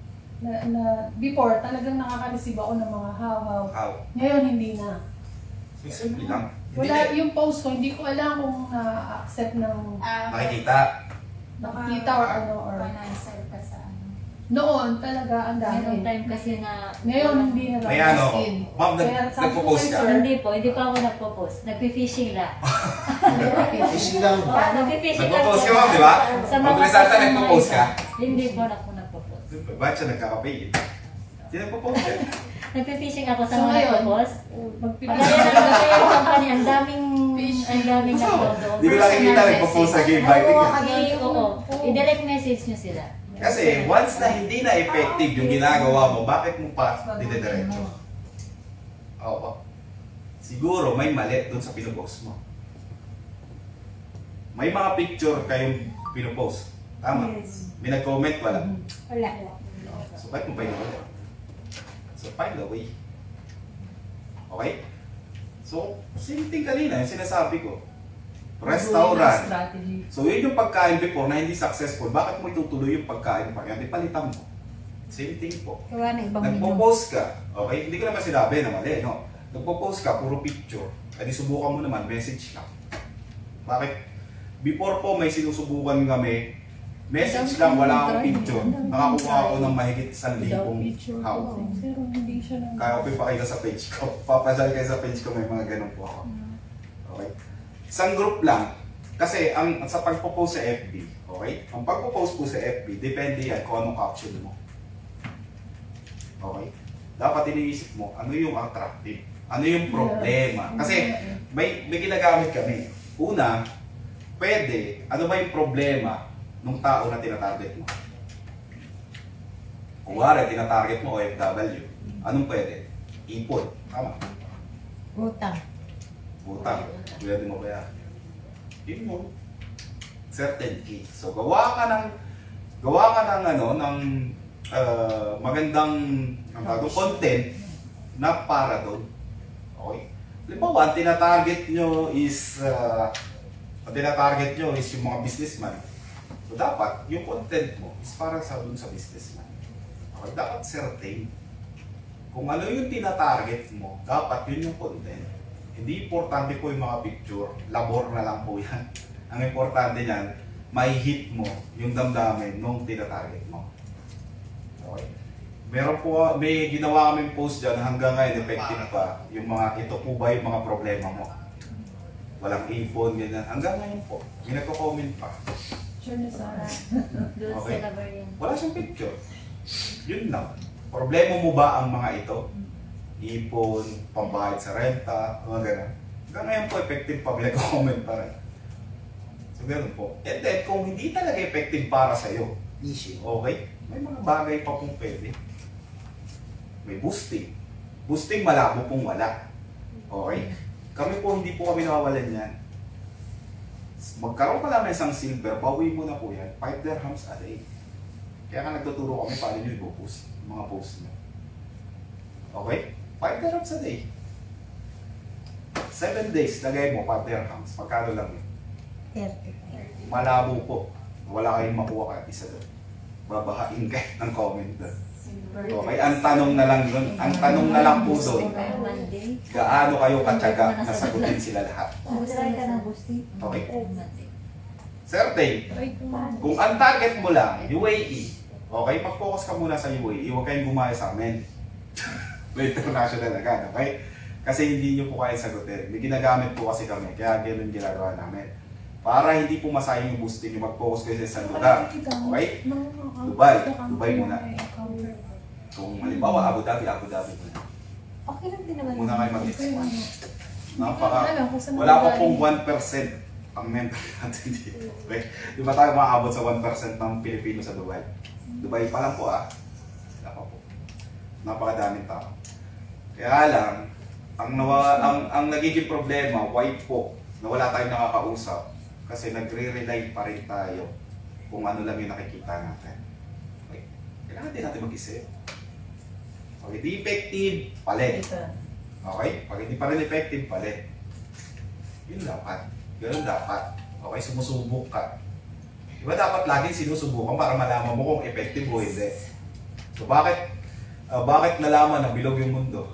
na before talagang nakaka-receive ako ng mga how. How? Ngayon hindi na. Simple lang. Hindi Wala na- yung post ko, hindi ko alam kung na-accept ng Nakikita. nakikita or ano or Financial ka sa ano. noon talaga ang Mayroong dami. time kasi na... Ngayon hindi na lang. May ano, as in. ma'am, Kaya sabi ko nagpo-post kay ka? sir, Hindi po ako nagpo-post. Nagpi-fishing lang. Fishing lang. Nagpi-fishing lang. Nagpo-post ka, ma'am, di ba? Sa mga Pag resulta, kasama nagpo-post ka? Hindi po ako nagpo-post. Ba't siya nagkakapayin? Hindi nagpo-post yan. Nagpi-fishing ako sa So, mga ngayon, nagpo-post. magpipili. Pagkaya yung company, ang daming nagpo-post. Hindi ko lang nakikita nagpo-post sa game biting yan. Oo. I-direct message nyo sila. Kasi once na hindi na effective yung ginagawa mo, bakit mo pa didiretso? Oo. Siguro may mali doon sa pinupost mo. May mga picture kayong pinupost. Tama? May nag-comment, wala. Wala. So, bakit mo pa yun? So, find a way. Okay? So, same thing kanina, yung sinasabi ko. Restaurant. Strategy. So, yun yung pagkain before na hindi successful. Bakit mo itutuloy yung pagkain pa? Hindi palitan mo. Same thing po. Gawa na ibang menu. Nagpo-post ka. Okay? Hindi ko naman sinabi na mali, no? Nagpo-post ka, puro picture. Edi subukan mo naman, message ka. Bakit? Before po, may sinusubukan kami. Message lang, wala akong picture. Nakakuha ako ng mahigit 1,000 how. Pero hindi siya nang... Kaya ko pinapakita sa page ko. Papadal kayo sa page ko, may mga ganun po ako. Okay? Isang group lang. Kasi ang sa pagpo-post sa FB, okay? Ang pagpo-post po sa FB, depende yan kung anong caption mo. Okay? Dapat iniisip mo, ano yung attractive? Ano yung problema? Kasi may ginagamit kami. Una, pwede, ano ba yung problema ng tao na tinatarget mo? Kuwari, tinatarget mo OFW. Anong pwede? Ipon. Tama. Utang. Utang. Pwede mo kaya. Yun mo. Certainty. So, gawa ka ng magandang content na para doon. Okay? Halimbawa, ang tinatarget nyo is yung mga businessman. So, dapat yung content mo is para sa doon sa businessman. Okay? Dapat certain. Kung ano yung tinatarget mo, dapat yun yung content. Hindi importante po yung mga picture. Labor na lang po yan. Ang importante niyan, may hit mo yung damdamin nung tinatarget mo. Okay? Meron po, may ginawa kaming post dyan hanggang ngayon, effective pa. Yung mga, ito po ba yung mga problema mo? Walang ipon, ganyan. Hanggang ngayon po, may nagko-comment pa. Sure na sa Doon Okay. sa Laverian. Wala siyang picture. Yun lang. Problema mo ba ang mga ito? Ipon, pambayad sa renta, mga ganun. Hanggang ngayon po, effective pa, may nagko-comment pa rin. So, ganun po. And then, kung hindi talaga effective para sa'yo, Issue. okay, may mga bagay pa pong pwede. May boosting. Boosting malabo pong wala. Okay? Kami po, hindi po kami nawawalan yan. Magkaroon ka lang ng isang silver, bawi mo na po yan, 5 dirhams a day. Kaya nga nagtuturo kami paano nyo i-post, mga post nyo. Okay? 5 dirhams a day. 7 days, lagay mo 5 dirhams. Magkano lang yun? 30. Malabo po. Wala kayong makuha kahit isa doon. Babahain kayo ng comment doon. Okay, ang tanong na lang doon, ang tanong na lang po doon, Monday. gaano kayo katyaga na sagutin sila lahat. Try ka ng boosting. Okay? Monday. Certain, kung ang target mo lang, UAE, okay, mag-focus ka muna sa UAE, huwag kayong gumaya sa amin. May international agad, okay? Kasi hindi nyo po kaya sagutin. May ginagamit po kasi kami, kaya ganun ginagawa namin. Para hindi po masayang yung boosting, yung mag-focus kayo sa isang lugar. Okay? Dubai. Dubai muna. Kung halimbawa, Abu Dhabi muna. Okay lang din naman. Muna kayo mag-expand. Wala pa pong 1% ang member natin dito. Okay? Di ba tayo maabot sa 1% ng Pilipino sa Dubai? Dubai pa lang po Wala pa po. Napakadaming tao. Kaya lang, ang nagiging problema, why po, na wala tayong nakakausap, kasi nagre-rely pa rin tayo kung ano lang yung nakikita natin. Okay? Kailangan din natin mag-isip. Pag hindi effective, palit. Okay? Pag hindi pa rin effective, palit. Yun dapat. Ganun dapat. Okay? Sumusubok ka. Diba dapat laging sinusubukan para malaman mo kung effective o hindi. So bakit nalaman na bilog yung mundo?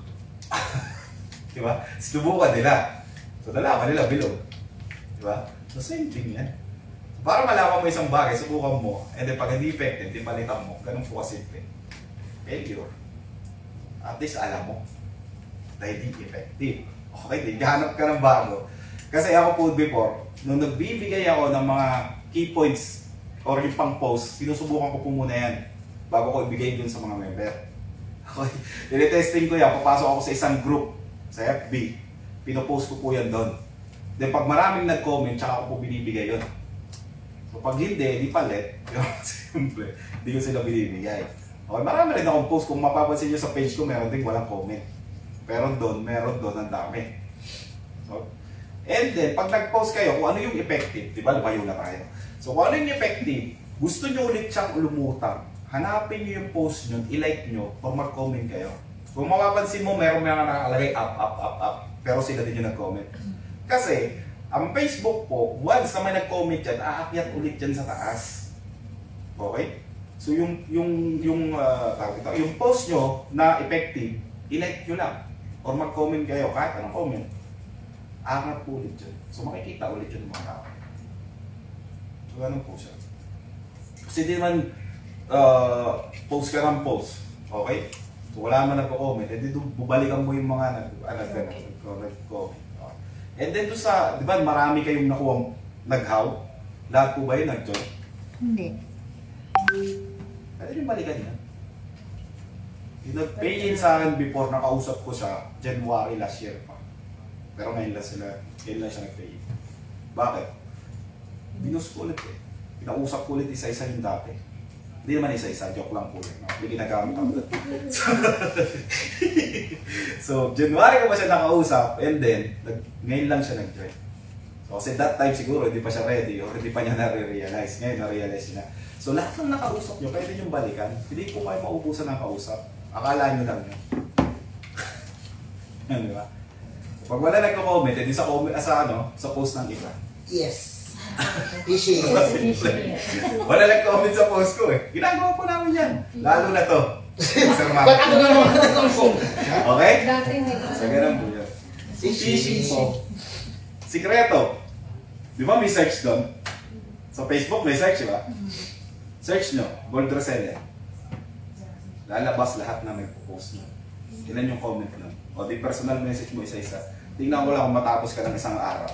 Diba? Sinubukan nila. So nalaman nila bilog. Diba? So same thing yan. Para malaman mo isang bagay, subukan mo. And then pag hindi effective, di palitan mo. Ganun po kasimple. Failure. At least alam mo. Dahil di effective. Okay, di hanap ka ng bago. Kasi ako po before, nung nagbibigay ako ng mga key points or yung pang post, sinusubukan ko po muna yan bago ko ibigay dun sa mga member. Okay, tinitesting ko yan, papasok ako sa isang group sa FB, pinopost ko po yan doon. Then pag maraming nag-comment, tsaka ako po binibigay yun. So pag hindi, di palit, simple, hindi ko sila binibigay. Okay, marami rin akong post, kung mapapansin nyo sa page ko, meron din walang comment. Pero meron doon, ang dami. So, and then, pag nag-post kayo, kung ano yung effective, di ba, lumayo na tayo. So kung ano yung effective, gusto nyo ulit siyang lumutang, hanapin nyo yung post nyo, i-like nyo, or mag-comment kayo. Kung mapapansin mo, meron mga nakalagay up. Pero sila din yung nag-comment. Kasi, ang Facebook po, once na may nag-comment dyan, aakyat ulit dyan sa taas. Okay? So yung post nyo na effective, i-like nyo lang. Or mag-comment kayo, kahit anong comment. Aangat po ulit dyan. So makikita ulit yun ng mga tao. So ganun po siya. Kasi di man post ka ng post. Okay? So wala man nagko-comment, edi bubalikan mo yung mga nag-comment. And then doon sa, di ba marami kayong nakuha nag-how? Lahat po ba yun nag-join? Hindi. Pwede rin balikan yan. Yung nag-pay in sa akin before, nakausap ko siya January last year pa. Pero ngayon lang siya nag-pay in. Bakit? Binus ko ulit eh. Pinausap ko ulit isa-isa yung dati. Hindi naman isa-isa, joke lang po yun. May ginagamit ako doon. So, January ko pa siya nakausap, and then, ngayon lang siya nag-join. So, kasi that time siguro, hindi pa siya ready, or hindi pa niya na-realize. Ngayon, na-realize niya. So, lahat ng nakausap niyo, pwede niyong balikan. Hindi po kayo maubusan ng kausap. Akala niyo lang yun. Yan, di ba? Pag wala nagko-comment, edi sa post ng iba. Yes. Issue. Wala nag-comment sa post ko eh. Ginagawa po namin yan. Lalo na to. Sir Mark. Ba't ako na naman nag-confirm? Okay? Dati may So, ganun po yan. Fishing po. Sikreto. Di ba may search doon? Sa Facebook may search, di ba? Search nyo, gold reseller. lalabas lahat na may post mo. Ilan yung comment lang. O di personal message mo isa-isa. Tingnan ko lang kung matapos ka ng isang araw.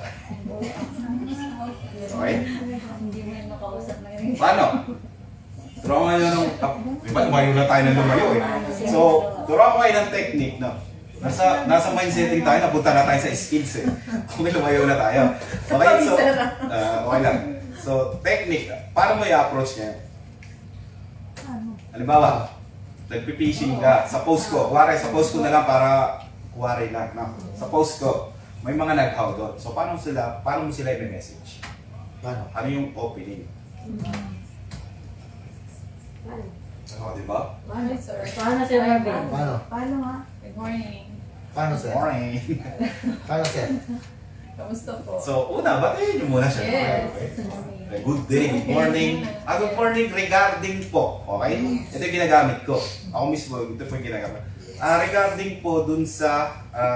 Okay? Hindi mo yan makausap na yun. Paano? Turuan ko kayo ng... Diba, lumayo na tayo ng lumayo eh. So, turuan ko kayo ng technique, no? Nasa mindsetting tayo, napunta na tayo sa skills eh. Okay, lumayo na tayo. Okay, so... okay lang. So, technique. Paano mo i-approach niya? Halimbawa, nagpipishing ka sa post ko. Kuwari, sa post ko na lang para... Kuwari lang, no? Sa post ko, may mga nag-how doon. So, paano mo sila i-message? Paano? Ano yung opening? Oo, di ba? Hi, sir. Paano si Marvin? Paano? Paano nga? Good morning. Paano, sir? Morning. Paano, sir? Kamusta po? So, una, batiin niyo muna siya. Yes. Okay. Good day, good morning. Good morning regarding po. Okay? Ito yung ginagamit ko. Ako mismo, ito po yung ginagamit. Regarding po dun sa...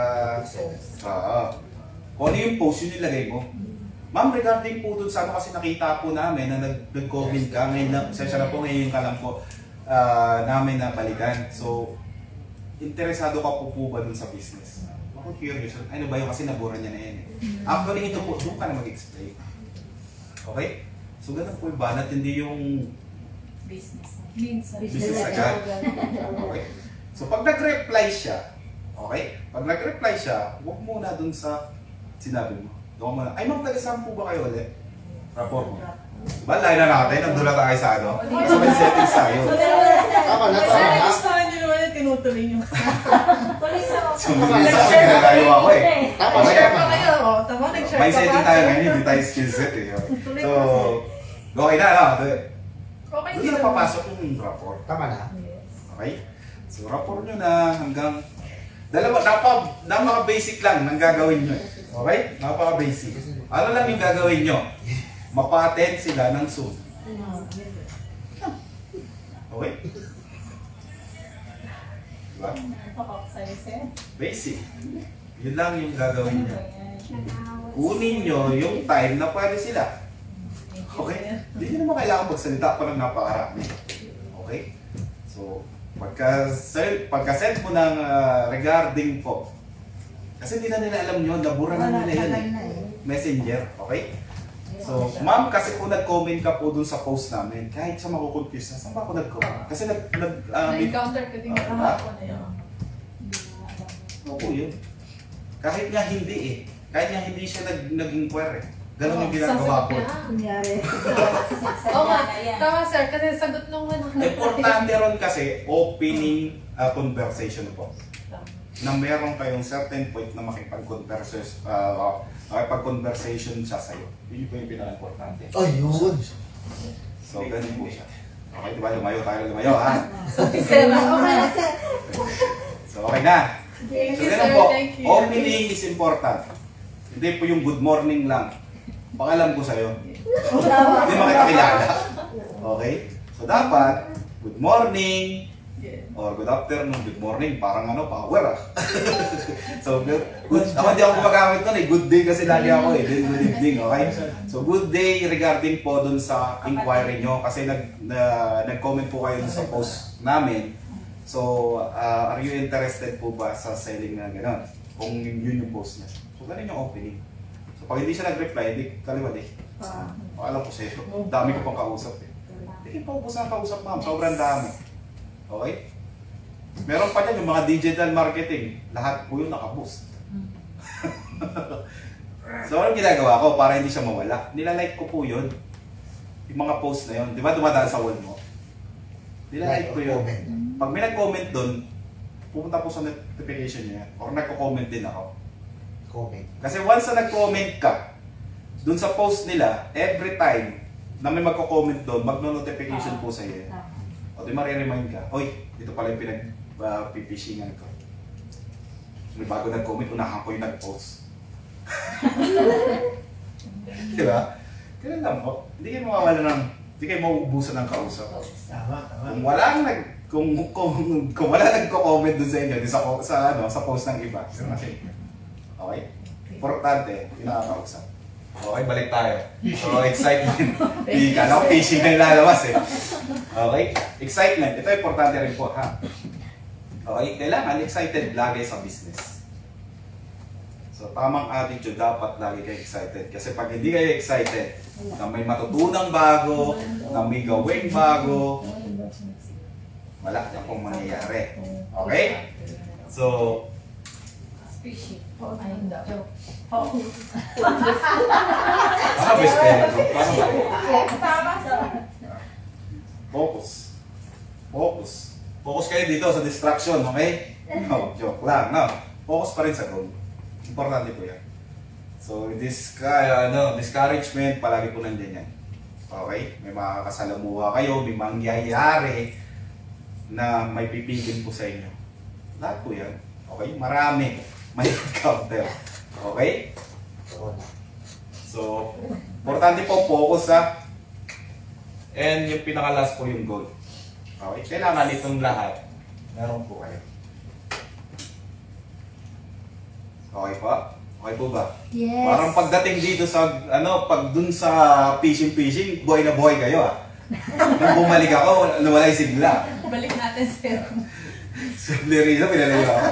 kung ano yung post, yun ilagay mo. Ma'am, regarding po dun sa ano kasi nakita po namin na nag-comment ka. Ngayon na, sensya na po ngayon ka lang po namin na balikan. So, interesado ka po ba dun sa business? Ako curious. Ano ba yun? Kasi nabura niya na yan eh. Actually, ito po, doon ka na mag-explain. Okay? So, ganun po yung banat, hindi yung Business. Minsan. business agad. Okay? So, pag nag-reply siya, okay? Pag nag-reply siya, huwag muna dun sa sinabi mo. Doon muna, ay ma'am, taga-saan po ba kayo ulit? Rapport mo. Diba, layo na natin, nandun na tayo sa ano? So, may settings tayo. Tama na, tama na. Gusto nyo naman yung tinutuloy nyo. So, minsan ako ginagayo ako eh. Tama, Okay. tama. Tama, nag-share May ka setting pa. tayo ngayon, hindi tayo skill set eh. So, okay na, no? Okay, Doon na papasok yung rapport. Tama na. Okay? So, rapport nyo na hanggang... napaka-basic lang ng gagawin nyo. Okay? Napaka-basic. Ano lang yung gagawin nyo? Mapa-attend sila ng Zoom. Okay? Diba? Basic. Yun lang yung gagawin nyo. Kunin nyo yung time na pwede sila. Okay? Hindi nyo naman kailangan magsalita pa ng napakarami. Okay? So, pagka-send mo ng regarding po, kasi hindi na nila alam nyo, nabura na nila yan eh. Messenger, okay? So, ma'am, kasi kung nag-comment ka po dun sa post namin, kahit sa makukonfuse na, saan ba ako nag-comment? Kasi Na-encounter ko din yung kahapon na yun. opo yun. Kahit nga hindi eh. Kahit nga hindi siya nag-inquire eh. Ganun yung ginagawa ko. Kunyari. Oo nga, tama sir, kasi sagot nung ano. Importante ron kasi opening conversation po. Na meron kayong certain point na makipag-conversation siya sa'yo. Yun po yung pinaka-importante. Ayun. So, ganun po siya. Okay, diba? Lumayo ha? Sir, okay na sir. So, okay na. Thank So, you ganun sir, po. thank you. Opening is important. Hindi po yung good morning lang. Pangalam ko sa'yo. Hindi makikilala. Okay? So, dapat, good morning, or good afternoon, good morning, parang ano, power ah. So, good, ako hindi ako gumagamit nun eh, good day kasi lagi ako eh, then good evening, okay? So, good day regarding po dun sa inquiry nyo, kasi nag-comment po kayo dun sa post namin. So, are you interested po ba sa selling na gano'n? Kung yun yung post niya. So, ganun yung opening. So, pag hindi siya nag-reply, hindi kaliwali. Alam ko sa'yo, dami ko pang kausap eh. Hindi pa ubos na kausap ma'am, sobrang dami. Okay? Meron pa dyan yung mga digital marketing. Lahat po yun nakaboost. So, anong ginagawa ko para hindi siya mawala? Nilalike ko po yun. Yung mga post na yun. Di ba dumadaan sa wall mo? Nilalike ko yun. Pag may nag-comment doon, pupunta po sa notification niya. Or nagko-comment din ako. Comment. Kasi once na nag-comment ka, doon sa post nila, every time na may magko-comment doon, magno-notification po sa iyo. O di mariremind ka, oy, dito pala yung pinag-pipishingan ko. May bago nag-comment, unahan ko yung nag-post. Diba? Ganun lang po. Hindi kayo mawawala ng, hindi kayo mauubusan ng kausap. Tama, tama. Kung wala nagko-comment doon sa inyo, sa post ng iba. Okay? Importante, yung nakakausap. Okay, balik tayo. So, excitement. Di ka na, fishing na yung lalabas eh. Okay, excitement. Ito importante rin po ha. Okay, kailangan excited lagi sa business. So, tamang attitude, dapat lagi kayo excited. Kasi pag hindi kayo excited, na may matutunang bago, na may gawing bago, wala na pong mangyayari. Okay? So, Fishy. Ay, hindi. Joke. best friend ko. Focus. Focus. Focus kayo dito sa distraction, okay? No, joke lang, no? Focus pa rin sa goal. Importante po yan. So, discouragement, palagi po nandiyan yan. Okay? May makakasalamuha kayo, may mangyayari na may pipigil po sa inyo. Lahat po yan. Okay? Marami. May counter. Okay? So, importante po focus ha. And yung pinaka-last po yung goal. Okay? Kailangan itong lahat. Meron po kayo. Okay po? Okay po ba? Yes. Parang pagdating dito sa, pag dun sa fishing, buhay na buhay kayo ah. Nung bumalik ako, nawala yung sigla. Balik natin sir. Simple reason, pinalayo ako.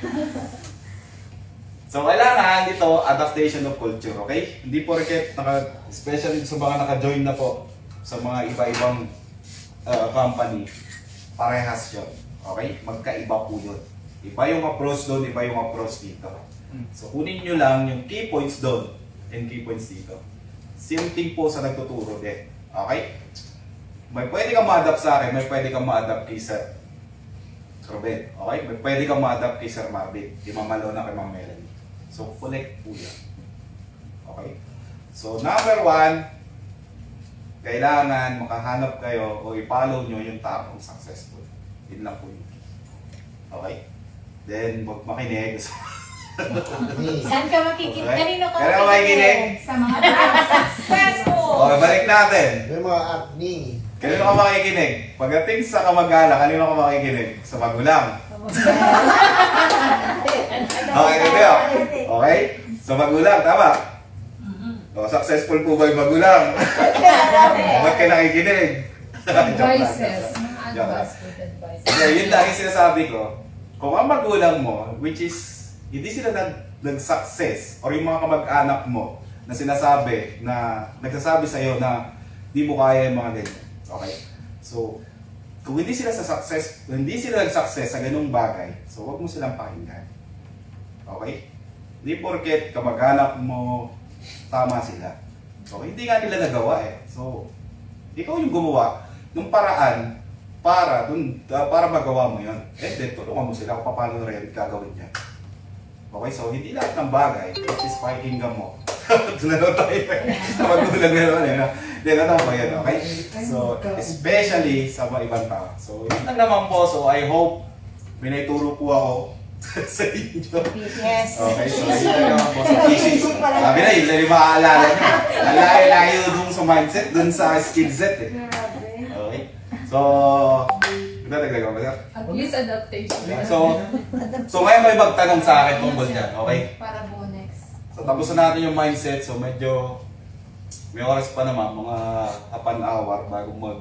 So, kailangan dito, adaptation of culture, okay? Hindi po rin especially sa mga naka-join na po sa mga iba-ibang company, parehas yun, okay? Magkaiba po yun. Iba yung approach doon, iba yung approach dito. So, kunin nyo lang yung key points doon and key points dito. Same thing po sa nagtuturo din, okay? May pwede kang ma-adapt sa akin, may pwede kang ma-adapt kay Sir Robin, okay? May pwede kang ma-adapt kay Sir Marvin, kay Ma'am Malona, kay Ma'am Melanie. So, collect po yan. Okay? So, number 1, kailangan makahanap kayo o i-follow nyo yung taong successful. Yun lang po yun. Okay? Then, huwag makinig. Saan ka makikinig? Okay. Kanino ka Kanino makikinig? Sa mga successful. Okay, balik natin. May mga acne. Kanino ka makikinig? Pagdating sa kamag-anak, kanino ka makikinig? Sa magulang. Okay, kayo. Okay? Sa magulang, tama? O, successful po ba yung magulang? Ba't kayo nakikinig? Advices. Mga Joke lang. advice, good advice. Yeah, yun lagi sinasabi ko. Kung ang magulang mo, which is hindi sila nag-success, or yung mga kamag-anak mo na sinasabi, na nagsasabi sa'yo na di mo kaya yung mga ganyan. Okay? So, kung hindi sila nag-success sa ganung bagay, so huwag mo silang pakinggan. Okay? Hindi porket kamag-anak mo, tama sila. Okay? Hindi nga nila nagawa eh. So, ikaw yung gumawa ng paraan para magawa mo yun. And then, tulungan mo sila kung paano rin gagawin yan. Okay? So, hindi lahat ng bagay, which is pakinggan mo. Tunalo tayo eh. Magulang na naman eh. Hindi, natang po yan, okay? So, especially sa mga ibang tao. So, yun lang naman po. So, I hope may naituro po ako sa inyo. Yes. Okay, so yun naman po sa fishing. Sabi na, yun lang yung maaalala nyo. Ang layo-layo dun sa mindset, dun sa skill set eh. Okay? So, nagdagdag ba, sir? At least adaptation. So ngayon may magtanong sa akin tungkol dyan, okay? Para po next. So tapos na natin yung mindset, so medyo may oras pa naman, mga half an hour bago mag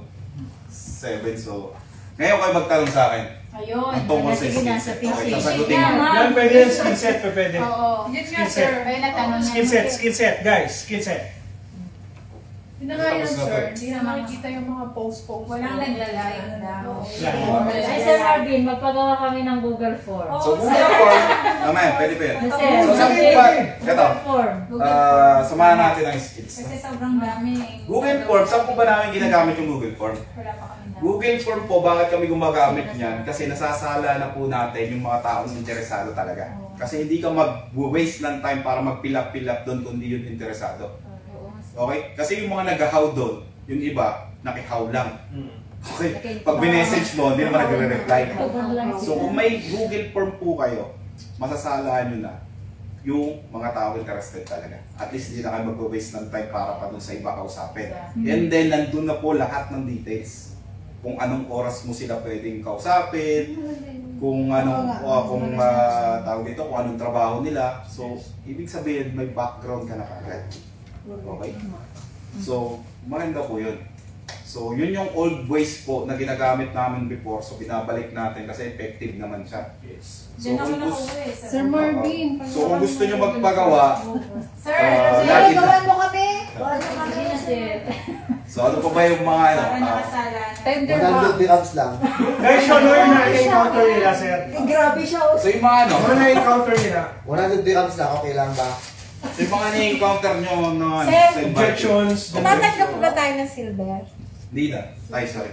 7. So ngayon kayo magtanong sa akin. Ayun. Ang tungkol sa Sige na, skill sa set. Okay, fishing. sasagutin Sige mo. na, Yan, pwede yung skill set, pwede. Oo. Yun Skill nga, set. sir. Ay, natanong niya. Skill set, guys, skill set. Hindi na nga yan, Tapos na sir. po. Hindi na makikita yung mga post-post. Walang nagla-live daw. Yan. Ay, Sir Marvin, magpagawa kami ng Google Form. So Google Form, naman, pwede pa yun. Sir, So sabihin pa, ito, Form. samahan natin ang skills. Kasi sobrang dami. Google Form, saan po ba namin ginagamit yung Google Form? Wala pa kami na. Google Form po, bakit kami gumagamit niyan? Kasi nasasala na po natin yung mga taong interesado talaga. Kasi hindi ka mag-waste ng time para mag-fill up doon kung hindi yun interesado. Okay? Kasi yung mga nag-how doon, yung iba, nakihaw lang. Okay? Pag binessage mo, hindi naman nagre-reply. So kung may Google Form po kayo, masasalaan nyo na yung mga tao interested talaga. At least hindi na kayo mag-waste ng time para pa dun sa iba kausapin. And then, nandun na po lahat ng details. Kung anong oras mo sila pwedeng kausapin, kung anong, tawag dito, kung anong trabaho nila. So, ibig sabihin, may background ka na kagad. Okay? So, maganda po yun. So, yun yung old ways po na ginagamit namin before. So, binabalik natin kasi effective naman siya. Yes. Diyan ako kung gusto- nakuha eh. Sir Marvin. So, kung gusto nyo magpagawa, Sir, lagi na. gawan mo kami. Hindi na sir. So, ano pa ba yung mga ano? para nakasala. Tender 100 box. dirhams lang. Guys, yun yung na-encounter nila, sir. Grabe siya. So, yung mga ano? Ano na-encounter nila? 100 dirhams lang, okay lang ba? So, yung mga na-encounter nyo na ano? Sir, sa environment. Objections. Tatanggap ba tayo ng silver? Hindi na. Ay, sorry.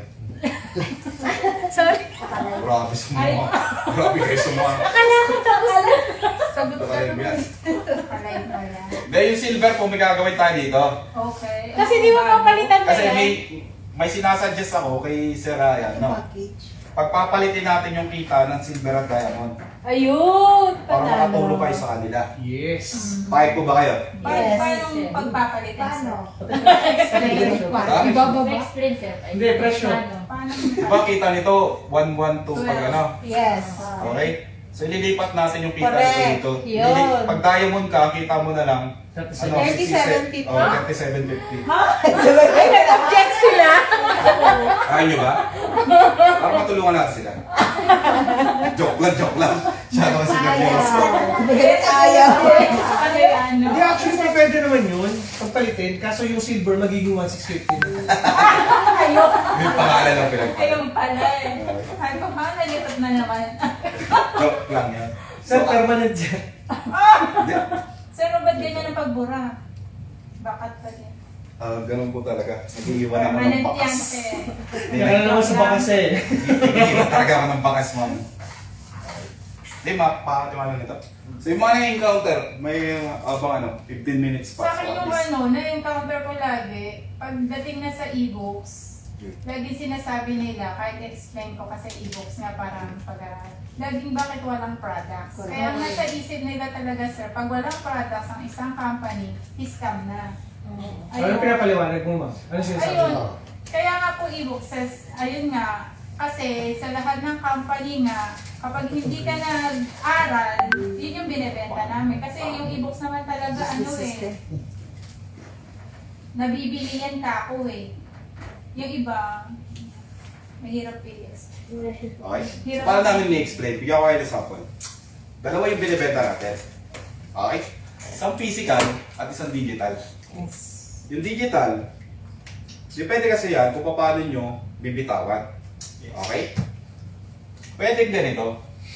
Sorry. Grabe sa mga. Grabe kayo sa mga. Akala ko tapos na. Sagot Ito ka kayo yan. Palay pala. Dahil yung silver po, may gagawin tayo dito. Okay. Kasi di mo papalitan Kasi yan. may sinasuggest ako kay Sir Ryan, no? Pagpapalitin natin yung kita ng silver at diamond Ayun! para makatulong Panalo. kayo sa kanila. Yes. Pahig po ba kayo? Yes. Paano Yes. pagpapalitan? Paano? Ibababa. Explain sir. Ay, Hindi, presyo. paano? Paano? Diba kita nito, 112 pag ano? Yes. Okay? So ililipat natin yung kita Correct. nito dito. Yun. Pag diamond ka, kita mo na lang. 37.50. Oh, 37.50. Ay, nag-object sila. Kaya nyo ba? Para matulungan natin sila. Joke lang. Siya naman sila Ayaw. Ano yan? Hindi, actually, pwede naman yun. Pagpalitin, kaso yung silver magiging 1,650 na. Ayok. May pangalan ng pinagpapalala. Ayun pala eh. Ay, paano nalitot na naman? Joke lang yan. Sir, permanent yan. Hindi. Sir, ba't ganyan ang pagbura? Bakat pa din. Ganun po talaga. Nag-iiwan ako ng Permanent yan, bakas. sir. Kaya na naman sa bakas eh. Nag-iiwan talaga ako ng bakas, ma'am. Hindi, mapakatiwala nito. So yung mga na-encounter, may abang 15 minutes pa. Sa akin yung ano, na-encounter ko lagi, pagdating na sa e-books, lagi sinasabi nila, kahit explain ko kasi e-books nga parang pag-aaral, laging bakit walang products. Kaya nasa isip nila talaga sir, pag walang products ang isang company, scam na. Ano pinapaliwanag mo, ma'am? Ano sinasabi Ayun. mo? Kaya nga po e-books, ayun nga, kasi sa lahat ng company nga, kapag hindi ka nag-aral, yun yung binibenta namin. Kasi yung e-books naman talaga, nabibili yan kako eh. Yung iba, mahirap pilis. Okay? So, paano namin ni-explain? Bigyan ko kayo ng sample. Dalawa yung binibenta natin. Okay? Isang physical at isang digital. Yung digital, depende kasi yan kung paano nyo bibitawan. Okay? Pwede ganito.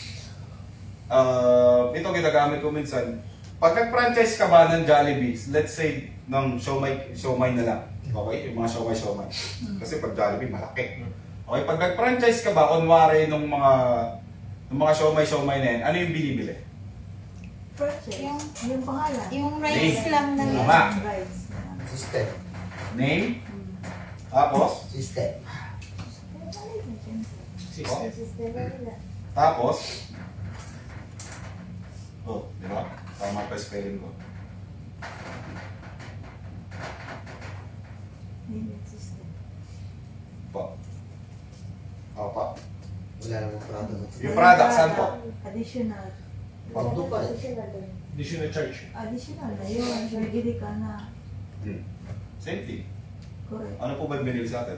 Ito ginagamit ko minsan. Pag nag-franchise ka ba ng Jollibee, let's say, ng siomai na lang. Okay? Yung mga siomai. Kasi pag Jollibee, malaki. Okay? Pag nag-franchise ka ba, kunwari ng mga siomai na yan, ano yung binibili? Yung pangalan. Yung rice lang na Tama. System. Name. Tapos. System. System. Tapos. Oh, di ba? Tama pa spelling ko. Pa. Pa. Wala namang product. Yung product, saan po? Additional. Pagdo pa eh. Additional charge. Additional na yun. Bigili ka na. Same thing. Correct. Ano po ba yung binili sa atin?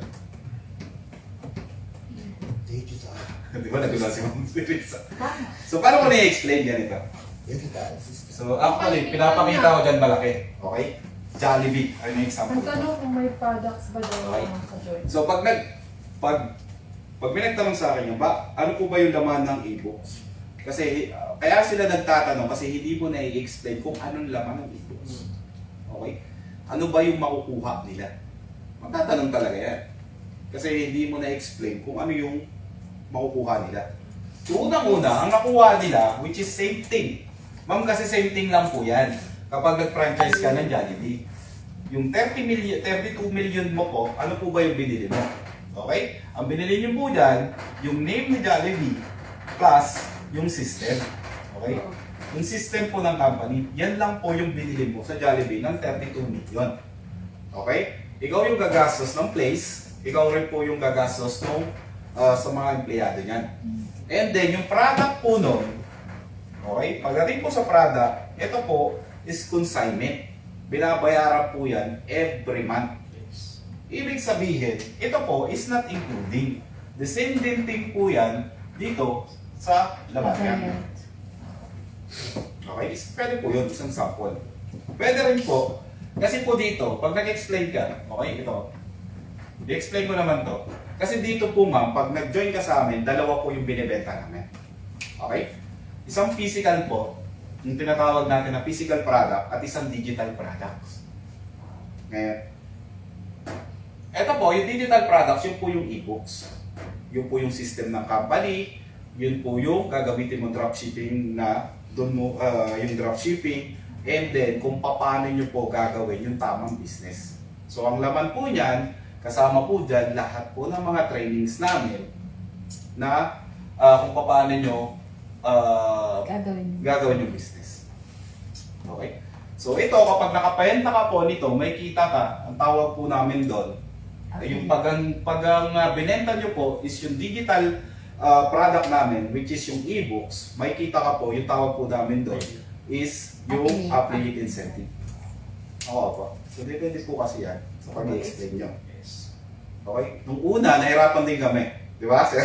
Digital. Di ba nagulat si Ma'am Teresa? So, paano ko na-explain yan ito? Digital system. So, actually, pinapakita ko dyan malaki. Okay? Jollibee. Ano yung example Ang ko? tanong kung may products ba daw Okay. sa joint. So, pag may nagtanong sa akin yan, ano po ba yung laman ng e-books? Kasi, kaya sila nagtatanong kasi hindi mo na-i-explain kung anong laman ng e-books. Okay? Ano ba yung makukuha nila? Magtatanong talaga yan. Kasi hindi mo na-explain kung ano yung makukuha nila. So, unang-una, ang nakuha nila, which is same thing. Ma'am, kasi same thing lang po yan. Kapag nag-franchise ka ng Jollibee, yung 32 million mo po, ano po ba yung binili mo? Okay? Ang binili niyo po dyan, yung name ni Jollibee plus yung system. Okay? Yung system po ng company, yan lang po yung binili mo sa Jollibee ng 32 million. Okay? Ikaw yung gagastos ng place, ikaw rin po yung gagastos sa mga empleyado niyan. And then, yung product po nun, okay? Pagdating po sa product, ito po is consignment. binabayaran po yan every month. Ibig sabihin, ito po is not including. The same din thing po yan dito sa labagan. Okay, pwede po yun, isang sample. Pwede rin po, kasi po dito, pag nag-explain ka, okay, ito, i-explain ko naman to. Kasi dito po ma'am, pag nag-join ka sa amin, dalawa po yung binibenta namin. Okay? Isang physical po, yung tinatawag natin na physical product, at isang digital products. Ngayon, ito po, yung digital products, yun po yung e-books. Yun po yung system ng company, yun po yung gagamitin mo dropshipping na doon mo, yung dropshipping, and then kung paano nyo po gagawin yung tamang business. So ang laman po niyan, kasama po dyan lahat po ng mga trainings namin na kung paano nyo gagawin yung business. Okay? So ito, kapag nakapayenta ka po nito, may kita ka, ang tawag po namin doon, yung pag binenta nyo po is yung digital product namin, which is yung e-books, may kita ka po, yung tawag po namin doon is yung affiliate incentive. Oo po. So depende po kasi yan sa pag-explain nyo. Okay? Nung una, nahirapan din kami. Di ba, sir?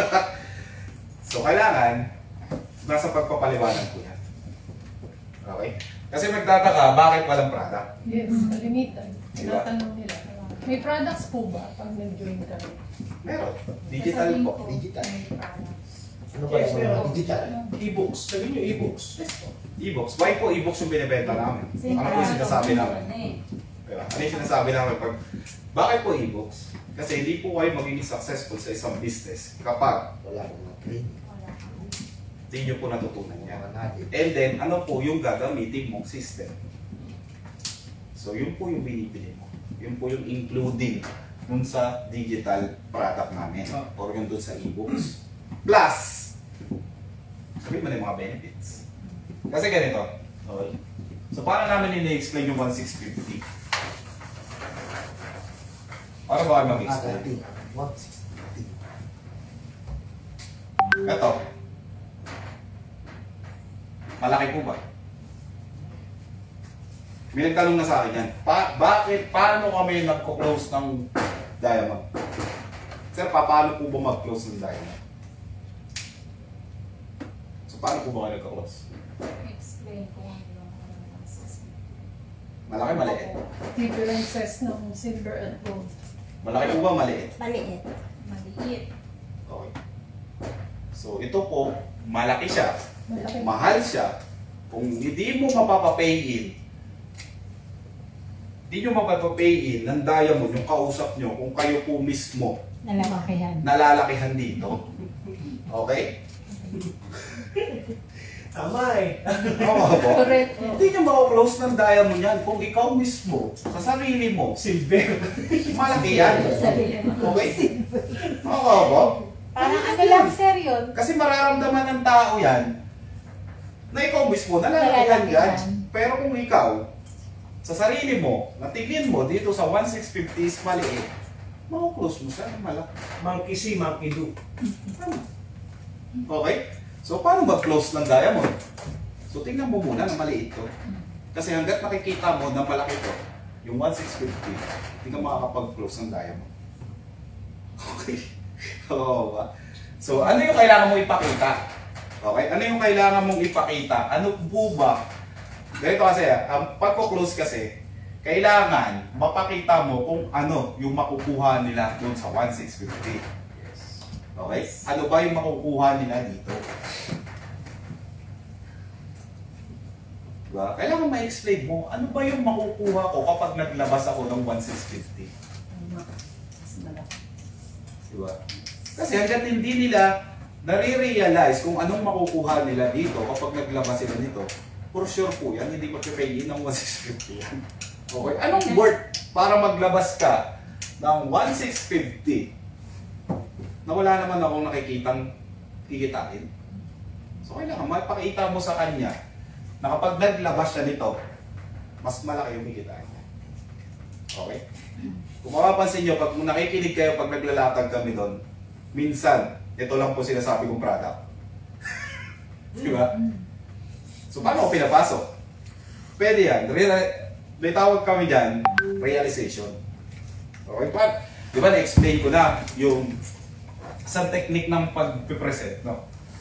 So kailangan, nasa pagpapaliwanag po yan. Okay? Kasi magtataka, bakit walang product? Yes, kalimitan. Diba? Tinatanong nila. May products po ba pag nag-join kami? Meron. Digital po. Digital. Ano ba Yes, yung meron. digital? E-books. Sabihin nyo e-books. E-books. Why po e-books yung binibenta namin? Ano po yung sinasabi namin? Diba? Ano yung sinasabi namin? Bakit po e-books? Kasi hindi po kayo magiging successful sa isang business kapag Wala akong mga training. hindi nyo po natutunan yan. Mga natin. And then, ano po yung gagamitin mong system? So, yun po yung binibili mo. Yun po yung including dun sa digital product namin or yun dun sa e-books. Plus, sabihin mo na yung mga benefits. Kasi ganito. Okay. So, paano namin ini-explain yung 1650? Paano ba kayo mag-explain? 160. Ito. Malaki po ba? May nagtanong na sa akin yan. Paano kami nagko-close ng diamond? Sir, paano po ba mag-close ng diamond? So, paano po ba kayo nagko-close? Explain ko ang Malaki, maliit? Differences ng silver and gold. Malaki po ba, maliit? Maliit. maliit. Okay. So, ito po, malaki siya. Malaki. Mahal siya. Kung hindi mo mapapapay-in, hindi nyo mapapapay-in ng diamond yung kausap nyo kung kayo po mismo nalalakihan dito. Okay? Tama eh. Oo po. Correct. Hindi nyo makaklose ng diamond yan kung ikaw mismo, sa sarili mo, Silver. malaki yan. Okay? Oo po. Parang ano lang, sir, yun. Kasi mararamdaman ng tao yan na ikaw mismo nalalakihan yan. Pero kung ikaw, sa sarili mo, natingin mo dito sa 1650 is maliit, makaklose mo siya ng malaki. Monkey see, monkey do. Okay? So, paano mag-close ng diamond? So, tingnan mo muna na maliit to. Kasi hanggat nakikita mo na malaki to, yung 1650, hindi ka makakapag-close ng diamond. Okay? Oo ba? So, ano yung kailangan mong ipakita? Okay? Ano yung kailangan mong ipakita? Ano po ba? Ganito kasi, ang pagko-close kasi, kailangan mapakita mo kung ano yung makukuha nila doon sa 1650. Okay? Ano ba yung makukuha nila dito? Diba? Kailangan ma-explain mo, ano ba yung makukuha ko kapag naglabas ako ng 1650? Diba? Kasi hanggat hindi nila nare-realize kung anong makukuha nila dito kapag naglabas sila nito, for sure po yan, hindi magpipay-in ng 1650 yan. Okay? Anong worth para maglabas ka ng 1650 na wala naman akong nakikitang kikitain? So kailangan mapakita mo sa kanya na kapag naglabas siya nito, mas malaki yung kikitain niya. Okay? Kung mapapansin nyo, pag nakikinig kayo pag naglalatag kami doon, minsan, ito lang po sinasabi kong product. Diba? So paano ko pinapasok? Pwede yan. may tawag kami dyan, realization. Okay, pa? Di ba, na-explain ko na yung isang technique ng pag-present, no?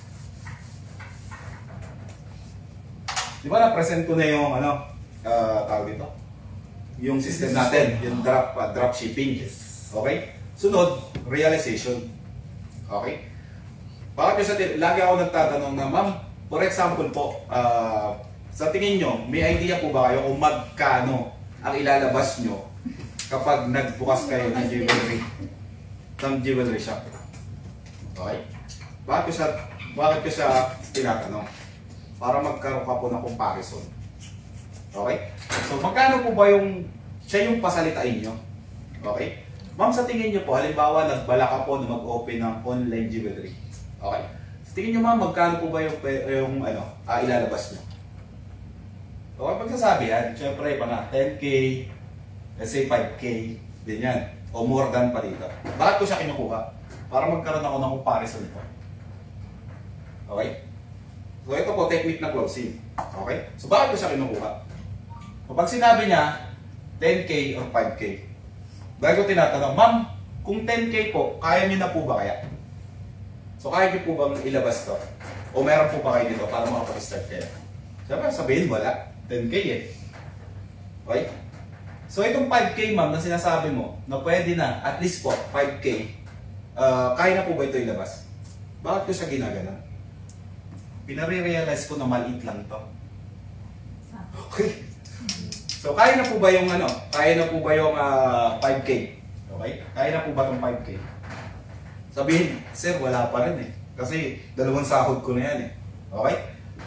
Di ba, na-present ko na yung, tawag dito? Yung system natin, yung drop shipping. Okay? Sunod, realization. Okay? Bakit lagi ako nagtatanong na, ma'am, for example po, sa tingin nyo, may idea po ba kayo kung magkano ang ilalabas nyo kapag nagbukas kayo ng jewelry shop? Okay? Bakit ko siya tinatanong? Para magkaroon ka po ng comparison. Okay? So, magkano po ba siya yung pasalitain nyo? Okay? Ma'am, sa tingin nyo po, halimbawa, nagbala ka po na mag-open ng online jewelry. Okay? Sa tingin nyo, ma'am, magkano po ba yung ilalabas nyo? Okay, pagsasabi yan, syempre, pa na 10K, let's say 5K, din yan. O more than pa dito. Bakit ko siya kinukuha? Para magkaroon ako ng comparison po. Okay? So, ito po, technique na closing. Okay? So, bakit ko siya kinukuha? Kapag sinabi niya, 10K or 5K, bakit ko tinatanong, ma'am, kung 10K po, kaya niyo na po ba kaya? So, kaya niyo po bang ilabas to? O meron po ba kayo dito para makapag-start kayo? Siyempre, sabihin, wala. 10K eh. Okay? So, itong 5K, ma'am, na sinasabi mo, na pwede na, at least po, 5K, kaya na po ba ito ilabas? Bakit ko siya ginaganon? Pinare-realize ko na maliit lang to. Okay? So, kaya na po ba yung Kaya na po ba yung 5K? Okay? Kaya na po ba itong 5K? Sabihin, sir, wala pa rin eh. Kasi 2 sahod ko na yan eh. Okay?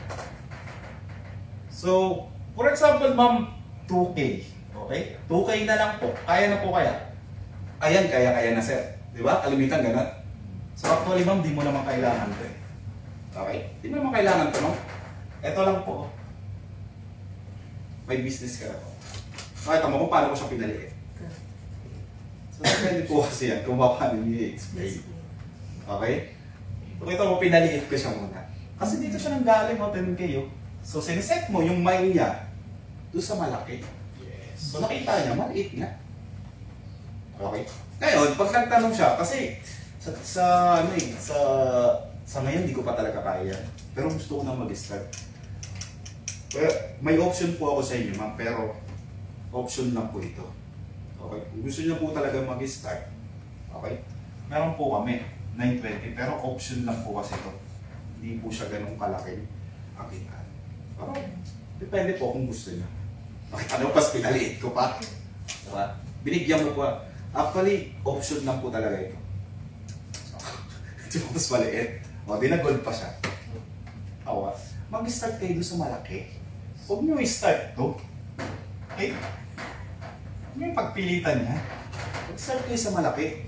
So, for example, ma'am, 2K. Okay? 2K na lang po. Kaya na po kaya? Ayan, kaya na sir. Di ba? Kalimitan ganun. So, actually, ma'am, di mo naman kailangan ito eh. Okay? Di mo naman kailangan ito, no? Ito lang po. May business ka na po. Makita mo kung paano ko siya pinaliit. So, depende po kasi yan kung paano niyo i-explain. Okay? Pakita mo, pinaliit ko siya muna. Kasi dito siya nanggaling, 10K. So, siniset mo yung mind niya doon sa malaki. Yes. So, nakita niya, maliit nga. Okay? Ngayon, pag nagtanong siya, kasi sa ngayon, di ko pa talaga kaya. Pero gusto ko na mag-start. May option po ako sa inyo, ma'am, pero option lang po ito. Okay? Kung gusto niyo po talaga mag-start, okay? Meron po kami, 920, pero option lang po kasi ito. Hindi po siya ganun kalaki ang kitaan. Pero depende po kung gusto niyo. Ano pas pinaliit ko pa. Diba? Binigyan mo po. Actually, option lang po talaga ito. Ito mas maliit. O, dinagod pa siya. Awa. Mag-start kayo doon sa malaki. Huwag nyo i-start to. Okay? Huwag nyo yung pagpilitan niya. Mag-start kayo sa malaki.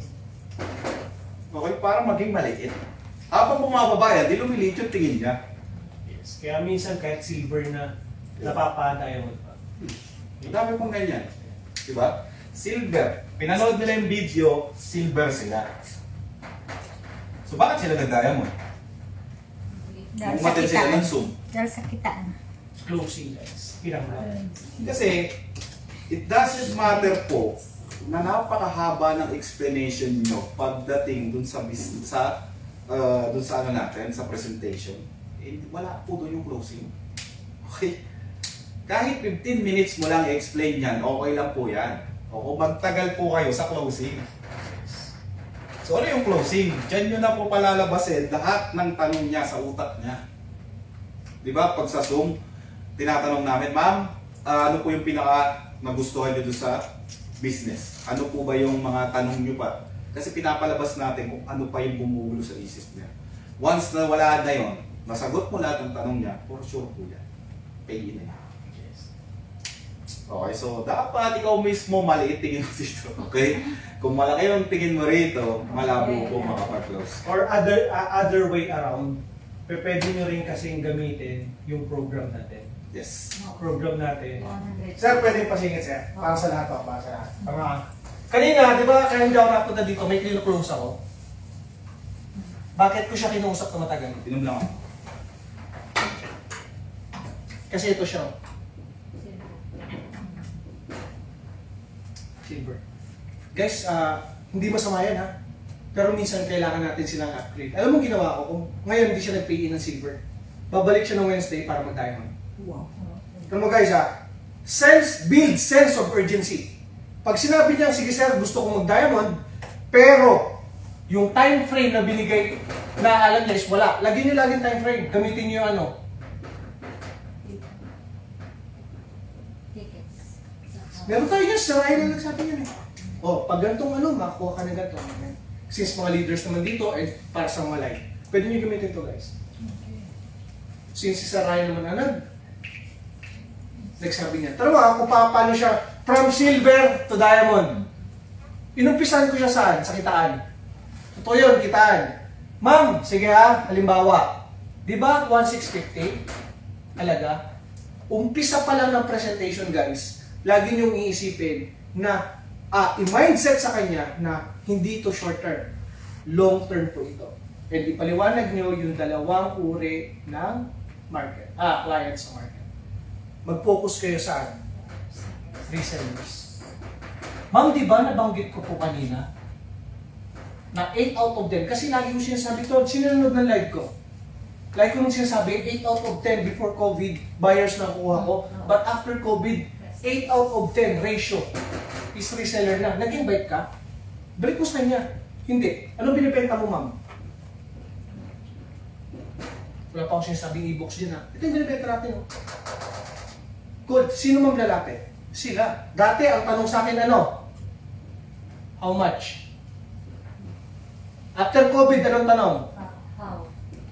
Okay? Para maging maliit. Habang bumababa yan, di lumiliit yung tingin niya. Yes. Kaya minsan kahit silver na napapa-diamond pa. Ang dami pong ganyan. Diba? Silver. Pinanood nila yung video, silver sila. So bakit sila nag-diamond? Dahil sa Umatin sila ng kitaan. zoom. Dahil sa kitaan. Closing guys. Pinang-lang. Kasi, it doesn't matter po na napakahaba ng explanation nyo pagdating dun sa business, dun sa natin, sa presentation. Eh, wala po dun yung closing. Okay? Kahit 15 minutes mo lang i-explain yan, okay lang po yan. O kung magtagal po kayo sa closing. So ano yung closing? Diyan nyo na po palalabasin lahat ng tanong niya sa utak niya. Diba? Pag sa Zoom, tinatanong namin, ma'am, ano po yung pinaka nagustuhan nyo doon sa business? Ano po ba yung mga tanong nyo pa? Kasi pinapalabas natin kung ano pa yung bumubulo sa isip niya. Once na wala na yun, nasagot mo lahat ng tanong niya, for sure po yan. Pay na yan. Okay, so dapat ikaw mismo maliit tingin mo dito. Okay? Kung malaki yung tingin mo rito, malabo po makapag-close. Or other way around, pwede nyo rin kasing gamitin yung program natin. Yes. Program natin. 100. Sir, pwede pasingit sir. Para sa lahat ako, para sa lahat. Kanina, di ba, kaya hindi ako napunta dito, may kino-close ako. Bakit ko siya kinuusap na matagal? Inom lang ako. Kasi ito siya. silver. Guys, hindi masama yan ha. Pero minsan kailangan natin silang upgrade. Alam mo ginawa ko, kung ngayon hindi siya nag-pay in ng silver, babalik siya ng Wednesday para mag-diamond. Wow. Alam mo guys ha, build sense of urgency. Pag sinabi niya, sige sir, gusto kong mag-diamond, pero yung time frame na binigay na alam niya is wala. Lagyan niyo laging time frame. Gamitin niyo yung ano. Meron tayo yan, Sir Ryan na nagsabi niyan eh. Oh, pag gantong ano, makakuha ka na ganito. Since mga leaders naman dito, eh, para sa malay. Pwede niyo gamitin to guys. Since si Sir Ryan naman nagsabi niya, tara mga, kung paano siya from silver to diamond. Inumpisan ko siya saan? Sa kitaan. Totoo yun, kitaan. Ma'am, sige ha, halimbawa, di ba 1,650 talaga? Umpisa pa lang ng presentation guys, lagi niyong iisipin na i-mindset sa kanya na hindi ito short term, long term po ito. And ipaliwanag niyo yung dalawang uri ng market, clients sa market. Mag-focus kayo saan? Resellers. Ma'am, di ba nabanggit ko po kanina na 8 out of 10, kasi lagi ko sinasabi to, sinunod ng live ko. Like ko nung sinasabi, 8 out of 10 before COVID, buyers na kuha ko. But after COVID, 8 out of 10 ratio is reseller na. Nag-invite ka? Balik mo sa kanya. Hindi. Anong binibenta mo, ma'am? Wala pa akong sinasabing e-books din ha. Ito yung binibenta natin. Oh. Good. Sino ma'am lalapit? Sila. Dati, ang tanong sa akin ano? How much? After COVID, anong tanong? How?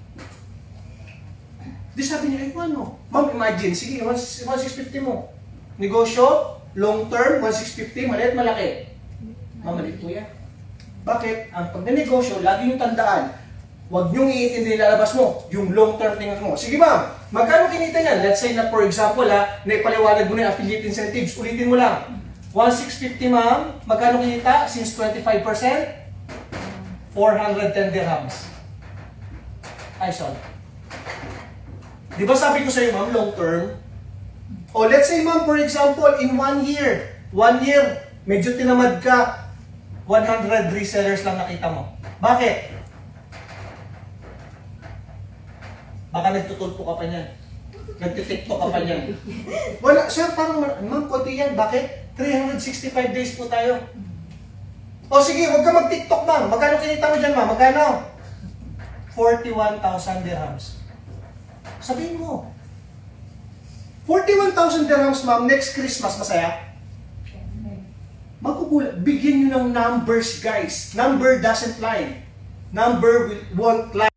Di sabi niya, ano? Ma'am, imagine, sige, 1,650 mo. Negosyo, long term, 1,650, maliit, malaki. Ma'am, maliit po yan. Bakit? Ang pag-negosyo, lagi yung tandaan, huwag niyong iintindi lalabas mo, yung long term tingnan mo. Sige ma'am, magkano kinita niyan? Let's say na for example naipaliwanag mo na yung affiliate incentives, ulitin mo lang. 1,650 ma'am, magkano kinita? Since 25%? 410 dirhams. Ay, sorry. Di ba sabi ko sa iyo, ma'am, long term? O let's say, ma'am, for example, in 1 year, medyo tinamad ka, 100 resellers lang nakita mo. Bakit? Baka nagtutulpo ka pa niyan. Nagtitiktok ka pa niyan. Wala, sir, parang, ma'am, konti yan. Bakit? 365 days po tayo. O sige, huwag ka mag-TikTok, ma'am. Magkano kinita mo dyan, ma'am? Magkano? 41,000 dirhams. Sabihin mo. 41,000 dirhams, ma'am. Next Christmas, masaya? Magkukulat. Bigyan nyo ng numbers, guys. Number doesn't lie. Number won't lie.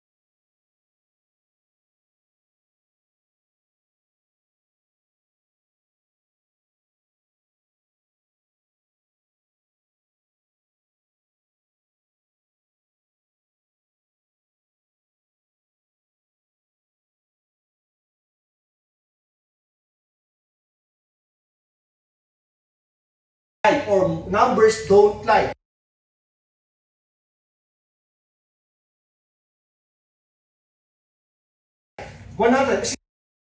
Or numbers don't lie. Sige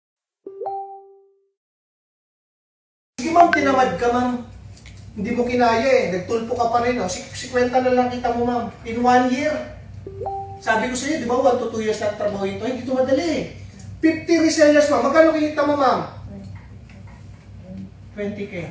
ma'am, tinamad ka ma'am. Hindi mo kinaya eh. Nagtulpo ka pa rin. Oh. 50 na lang kita mo ma'am. In 1 year. Sabi ko sa iyo, di ba 1 to 2 years na trabaho ito? Hindi ito madali. 50 resellers ma'am. Magkano kinita mo ma'am? 20K.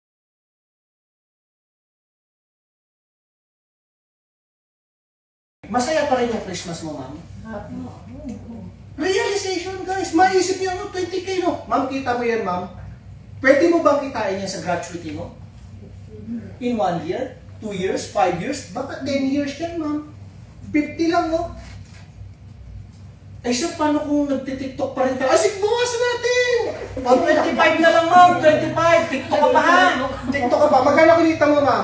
Masaya pa rin yung Christmas mo, ma'am. Realization, guys. Maisip niyo, 20K, no? Ma'am, kita mo yan, ma'am. Pwede mo bang kitain yan sa gratuity mo? In 1 year? 2 years? 5 years? Baka 10 years yan, ma'am. 50 lang, no? Eh, sir, paano kung nagtitiktok pa rin tayo? Sige, buwasan natin! 25 na lang, ma'am. 25! TikTok ka pa, ha? TikTok ka pa. Magkano kinita mo, ma'am?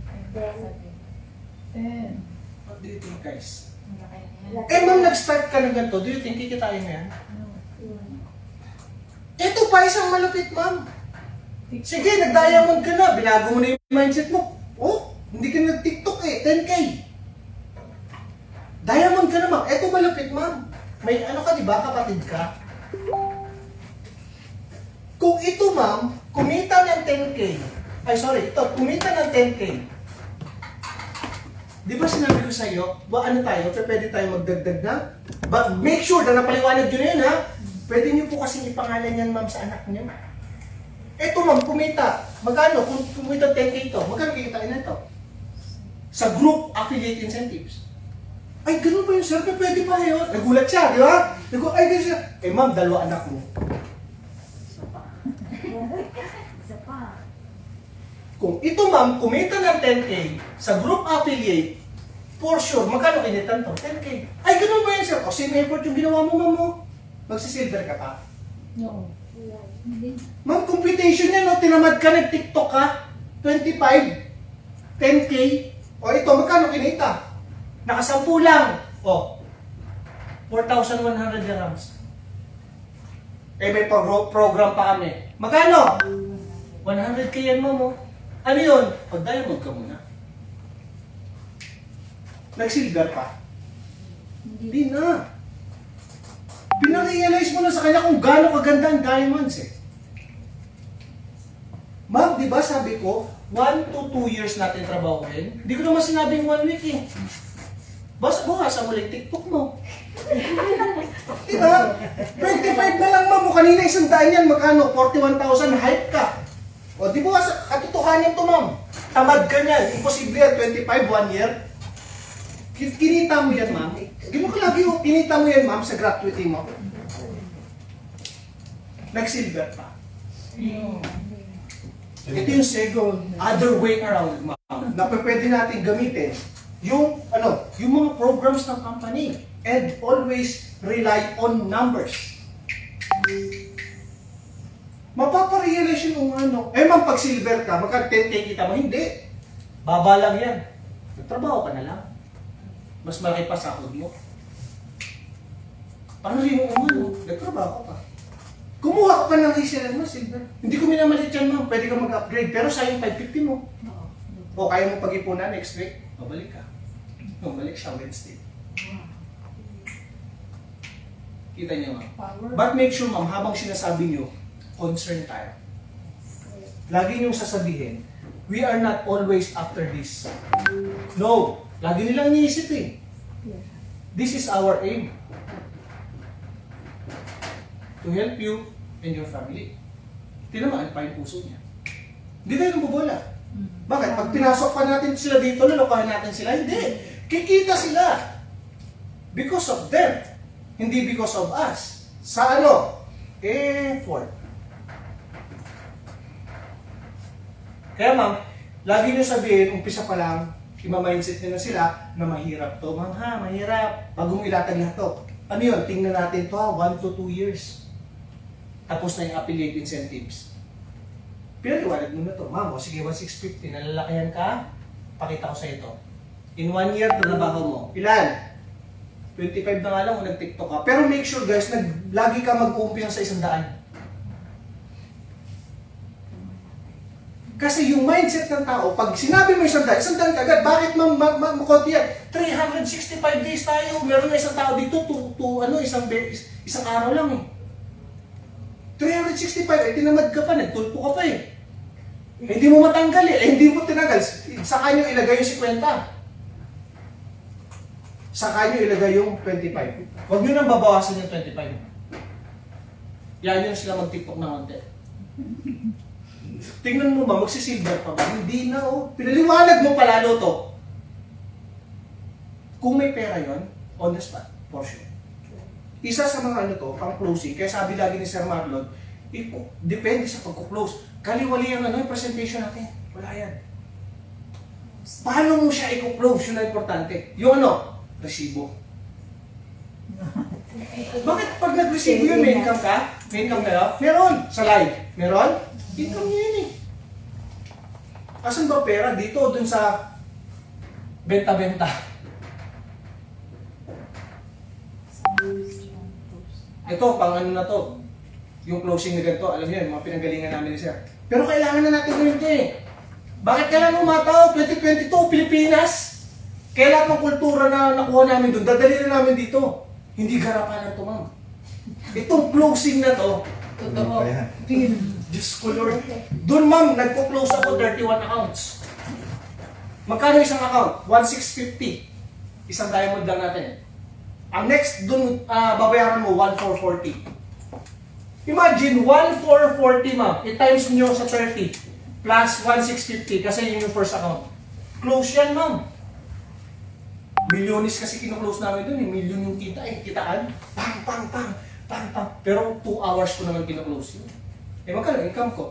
10. What do you think, guys? Eh, ma'am, nag-start ka ng ganito. Do you think kikitain mo yan? Ito pa, isang malupit, ma'am. Sige, nag-diamond ka na. Binago mo na yung mindset mo. Oh, hindi ka nag-TikTok eh. 10K. Diamond ka na, ma'am. Ito malupit, ma'am. May ano ka, diba? Kapatid ka. Kung ito, ma'am, kumita ng 10K, Ay, sorry. Ito, kumita ng 10K. Di ba sinabi ko sa iyo, ano tayo, pwede tayo magdagdag na? But make sure na napaliwanag nyo na yun, ha? Pwede nyo po kasing ipangalan yan, ma'am, sa anak nyo. Eto, ma'am, kumita. Magkano? Kung kumita 10K ito, magkano kikitain na ito? Sa group affiliate incentives. Ay, ganun ba yun, sir? Pwede pa yun. Nagulat siya, di ba? Ay, ganun siya. Eh, ma'am, 2 anak mo. Kung ito, ma'am, kumita ng 10K sa group affiliate, for sure, magkano kinitan to? 10K. Ay, ganun ba yun, sir? O, same effort yung ginawa mo, ma'am mo. Magsisilver ka pa. No. Ma'am, computation yan, no? Tinamad ka, nag-TikTok ka, 25, 10K. O, ito, magkano kinita? Nakasampu lang. O, 4,100 dirhams. Eh, may program pa kami. Magkano? 100K yan, ma'am, oh. Ano yun? Pag-diamond ka muna. Nag-silver pa. Hindi na. Pinarealize mo na sa kanya kung gaano kaganda ang diamonds eh. Ma'am, di ba sabi ko, 1 to 2 years natin trabahuin? Hindi ko naman sinabing 1 week eh. Bukasan mo lang TikTok mo. Di ba? 25 na lang, ma'am. Kanina 100 yan, magkano? 41,000, hype ka. O, di ba sa katotohanan to, ma'am? Tamad ka niyan. Imposible yan, 25, 1 year. Kinita mo yan, ma'am. Gano'n ka lagi, kinita mo yan, ma'am, sa gratuity mo. Nag-silver pa. Ito yung second, other way around, ma'am, na pwede natin gamitin. Yung mga programs ng company. And always rely on numbers. Mapaparealize yung ano. Eh, ma'am, pag silver ka, magka 10K kita mo, hindi. Baba lang yan. Nagtrabaho ka na lang. Mas malaki pa sahod mo. Paano rin yung umano? Nagtrabaho ka pa. Kumuha ka pa ng ACL mo, silver. Hindi ko minamalit yan, ma'am. Pwede ka mag-upgrade. Pero sayang 550 mo. O kaya mo pag-ipunan next week, babalik ka. Bumalik siya Wednesday. Kita niyo, ma'am. But make sure, ma'am, habang sinasabi niyo, concern tayo. Lagi niyong sasabihin, we are not always after this. No. Lagi nilang iniisip eh. This is our aim. To help you and your family. Tinamaan pa yung puso niya. Hindi tayo nabubola. Bakit? Pag pinasok pa natin sila dito, lalokahan natin sila. Hindi. Kikita sila. Because of them. Hindi because of us. Sa ano? Effort. Kaya ma'am, lagi nyo sabihin, umpisa pa lang, ima-mindset nyo na sila na mahirap to. Ma'am ha, mahirap. Bagong ilatag na to. Ano yun? Tingnan natin to ha, 1 to 2 years. Tapos na yung affiliate incentives. Pinaliwanag mo na to. Ma'am, o sige, 1,650, nalalakayan ka, pakita ko sa ito. In 1 year, trabaho mo. Ilan? 25 na nga lang kung nag-TikTok ka. Pero make sure guys, lagi ka mag-uumpisa sa 100. Kasi yung mindset ng tao, pag sinabi mo 100 ka agad. Bakit makonti yan? 365 days tayo. Meron na isang tao dito, isang araw lang eh. 365, eh tinamad ka pa, nagtulpo ka pa eh. Hindi mo matanggal eh, hindi mo tinagal. Saka nyo ilagay yung 50. Saka nyo ilagay yung 25. Huwag nyo nang babawasan yung 25. Yan yun sila mag-TikTok na konti. Tingnan mo ba, magsisilver pa ba? Hindi na oh. Pinaliwanag mo palalo to. Kung may pera yon, on the spot, for sure. Isa sa mga ano to, pang closing, kaya sabi lagi ni Sir Marlon, depende sa pagko-close. Kaliwali ang ano, yung presentation natin. Wala yan. Paano mo siya i-close? Yun na importante. Yung ano, resibo. Bakit pag nag-resibo yun, may income ka? May income kayo? Meron. Sa live. Meron? Income niya yun eh. Asan ba pera? Dito o dun sa benta-benta? Ito, pang ano na to. Yung closing na ganito, alam niyo, mga pinanggalingan namin ni Sir. Pero kailangan na natin gawin ito eh. Bakit kailangan umataw? 2022, Pilipinas. Kaya lahat ng kultura na nakuha namin doon, dadali na namin dito. Hindi garapanan to, ma'am. Itong closing na to, Totoo. Diyos ko Lord. Doon ma'am, nagpo-close ako 31 accounts. Magkano isang account? 1,650. Isang diamond lang natin. Ang next doon, babayaran mo 1,440. Imagine, 1,440 ma'am. I-times nyo sa 30 plus 1,650 kasi yun yung first account. Close yan ma'am. Milyonis kasi kino-close namin doon eh. Milyon yung kita eh. Kitaan. Pang, pang, pang, pang, pang. Pero 2 hours ko naman kino-close yun. Eh magkano income ko?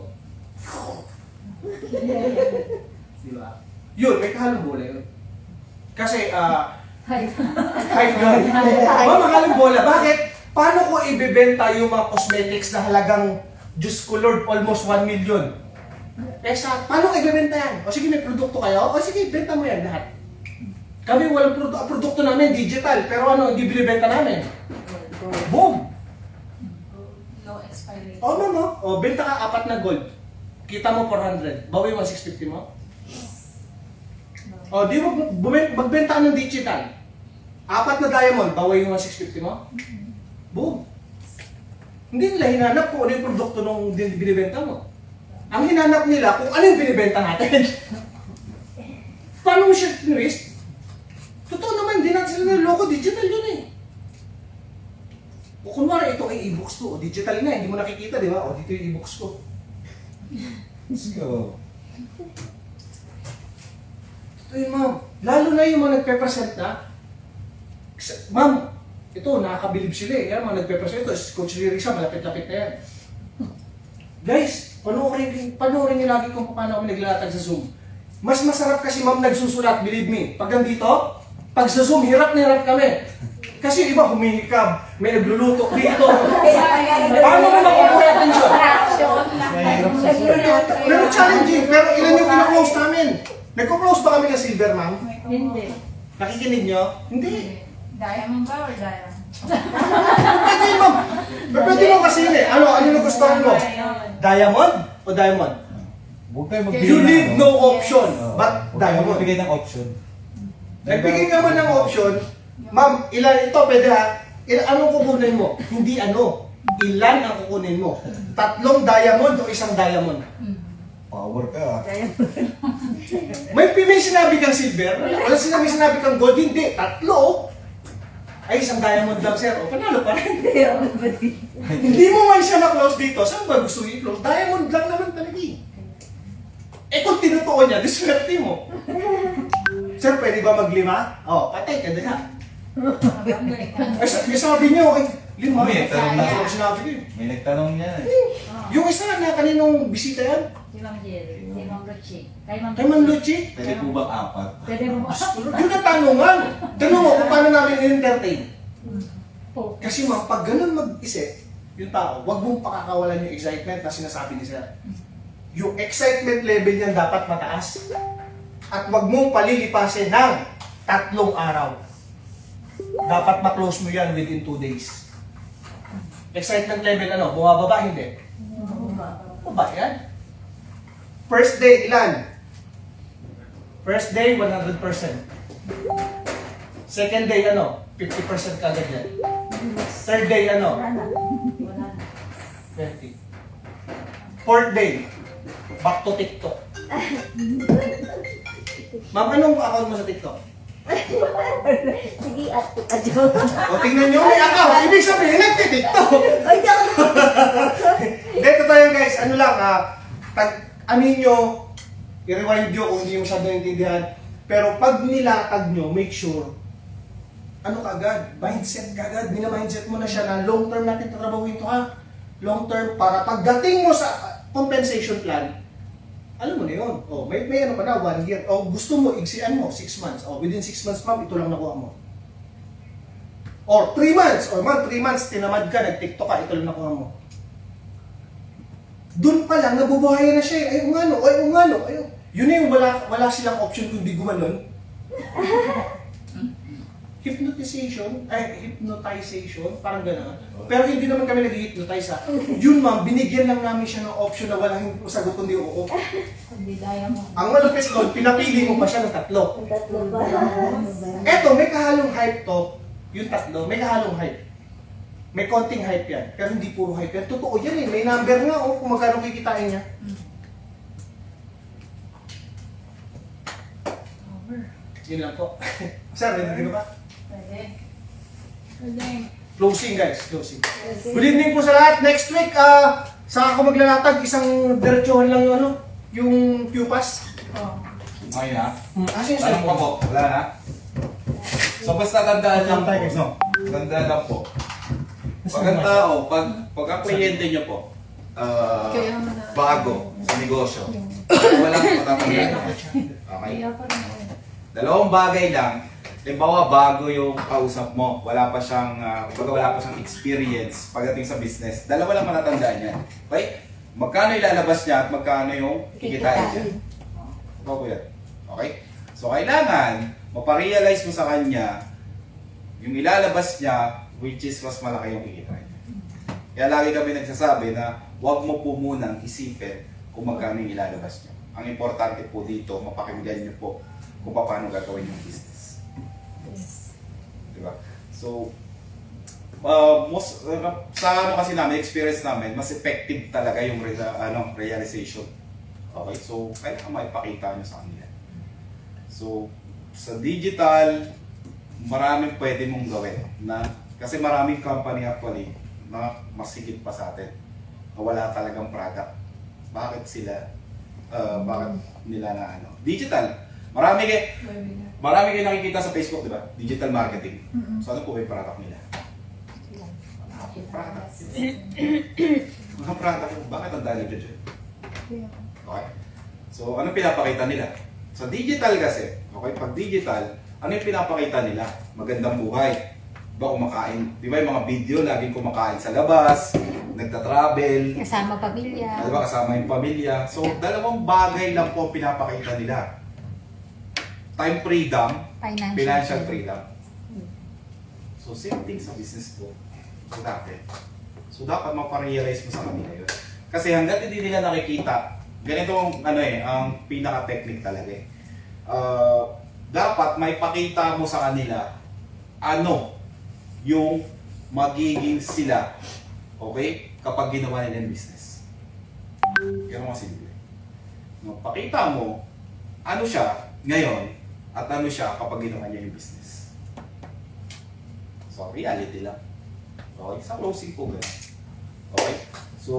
Diba? Yun, may kahalong bola yun. Kasi, hype yun. Mahalong bola. Bakit? Paano ko ibebenta yung mga cosmetics na halagang, Diyos ko Lord, almost 1 million? Eh paano ko ibebenta yan? O sige, may produkto kayo? O sige, benta mo yan lahat. Kami walang produkto namin, digital. Pero ano, hindi binibenta namin. Boom! No expiration. No. O, benta ka 4 na gold. Kita mo 400. Bawi 1,650 mo. O, di mo magbenta ka ng digital. 4 na diamond, bawi yung 1,650 mo. Boom. Hindi nila hinanap kung ano yung produkto nung binibenta mo. Ang hinanap nila kung ano yung binibenta natin. Paano mo siya twist? Totoo naman, hindi natin sila niloloko. Digital yun eh. O kunwari, ito ay e-books to. O digital nga, hindi mo nakikita, di ba? O dito yung e-books ko. Let's go. Ito yun, ma'am. Lalo na yung mga nagpe-present na. Ma'am, ito, nakakabilib sila eh. Yan, mga nagpe-present. Ito, Coach Lirisa, malapit-lapit na yan. Guys, panoorin niyo lagi kung paano kami naglalatag sa Zoom. Mas masarap kasi ma'am nagsusulat, believe me. Pag nandito, pag sa Zoom, hirap na hirap kami. Kasi iba humihikab, may nagluluto dito. Paano mo makukuha atensyon? Pero challenging, pero ilan yung kina-close namin? Nagko-close ba kami ng silver, ma'am? Hindi. Nakikinig nyo? Hindi. Diamond ba or diamond? Pwede, ma'am. Pwede mo kasi yun eh. Ano na gusto mo? Diamond o diamond? Huwag tayo magbigay You leave ng no option, but Huwag tayo diamond. magbigay ng option. Nagbigay ka man ng option, ma'am, ilan ito, pwede ha? Anong kukunin mo? Hindi ano. Ilan ang kukunin mo? 3 diamond o 1 diamond? Power ka. May sinabi kang silver? Wala sinabi kang gold? Hindi. 3. Ay, 1 diamond lang, sir. O, panalo pa rin. Hindi mo man siya na-close dito. Saan ba gusto i-close? Diamond lang naman talaga eh. Eh kung tinutuon niya, diswerte mo. Sir, pwede ba mag-5? O, patay ka din ha. Ay, sabi niyo, ay, 5. May tanong na. Ano sinabi ko eh. May nagtanong niya eh. Yung isa na kaninong bisita yan? Si Ma'am Jerry, si Ma'am Luchi. Kay Ma'am Kay Ma'am Luchi? Pwede po bang 4? Pwede mo ba? Yun ang tanungan. Tanong mo kung paano namin i-entertain. Kasi ma'am, pag ganun mag-isip, yung tao, wag mong pakakawalan yung excitement na sinasabi ni Sir. Yung excitement level niyan dapat mataas. At wag mong palilipasin ng 3 araw. Dapat ma-close mo yan within 2 days. Excitement level ano? Bumababa? Hindi. Bumaba yan. First day, ilan? First day, 100%. Second day, ano? 50% kagad yan. Third day, ano? 20. Fourth day, back to TikTok. Ma'am, anong account mo sa TikTok? Sige, adyo. O, tingnan nyo, may account. Ibig sabihin, nagtitiktok. Ay, diyan. Dito tayo guys, ano lang, amin nyo, i-rewind nyo kung hindi mo masyado naintindihan. Pero pag nilatag nyo, make sure, ano kagad, mindset kagad, mindset mo na siya na long term natin tatrabahuin ito ha. Long term, para pagdating mo sa compensation plan, alam mo na yun. O, may ano pa na, 1 year. O, gusto mo, igsian mo, 6 months. O, within 6 months, ma'am, ito lang nakuha mo. Or 3 months. Or ma'am, 3 months, tinamad ka, nag-TikTok ka, ito lang nakuha mo. Doon pa lang, nabubuhayan na siya eh. Ay, umano, ay, umano. Ay, yun na yung wala silang option kundi gumanon. Hypnotization, parang gano'n. Pero hindi naman kami nag-hypnotize ha. Yun ma'am, binigyan lang namin siya ng option na walang sagot kundi oo. Hindi diamond. Ang malupit doon, pinapili mo pa siya ng 3. Ang 3 ba? Eto, may kahalong hype to, yung 3, may kahalong hype. May konting hype yan. Pero hindi puro hype yan. Totoo yan eh. May number nga kung magkano kikitain niya. Yun lang po. Sir, ready ka ba? Pwede. Closing guys, closing. Good evening po sa lahat. Next week, saka ako maglalatag, isang diretsuhan lang yung yung pupas. Okay na? Asin yung Tanong pa po, wala na? So basta tandaan lang po, no? tandaan lang po. Pag ang tao, pag ang kliyente nyo po, bago sa negosyo, walang matatandaan. Okay? Dalawang bagay lang. Halimbawa, bago yung kausap mo, wala pa siyang experience pagdating sa business. Dalawa lang matatandaan niya. Okay? Magkano ilalabas niya at magkano yung kikitain niya. Ito po yan. Okay? So, kailangan maparealize mo sa kanya yung ilalabas niya, which is mas malaki yung kikitain niya. Kaya lagi kami nagsasabi na huwag mo po munang isipin kung magkano yung ilalabas niya. Ang importante po dito, mapakinggan niyo po kung paano gagawin yung business. Diba? So, sa kasi namin, experience namin, mas effective talaga yung realization. Okay? So, kailangan maipakita nyo sa kanila. So, sa digital, maraming pwede mong gawin. Kasi maraming company actually na mas higit pa sa atin na wala talagang product. Bakit sila, bakit nila na digital? Marami kayo nakikita sa Facebook, di ba? Digital marketing. So ano po ba yung product nila? Mga product. Bakit ang dali dyan? Okay. So ano pinapakita nila? Sa digital kasi, okay, pag digital, ano yung pinapakita nila? Magandang buhay. Di ba kumakain? Di ba yung mga video, laging kumakain sa labas, nagta-travel. Kasama pamilya. Di ba kasama yung pamilya? So dalawang bagay lang po pinapakita nila. Time freedom, financial freedom. So, same thing sa business po. So, dapat maparealize mo sa kanila yun. Kasi hanggat hindi nila nakikita, ganito ang pinaka-technique talaga eh. Dapat may pakita mo sa kanila ano yung magiging sila, okay, kapag ginawa nila yung business. Ganun ang simple. Pakita mo ano siya ngayon, at ano siya kapag ginawa niya yung business. So, reality lang. Okay? Sa closing po ganun. Okay? So,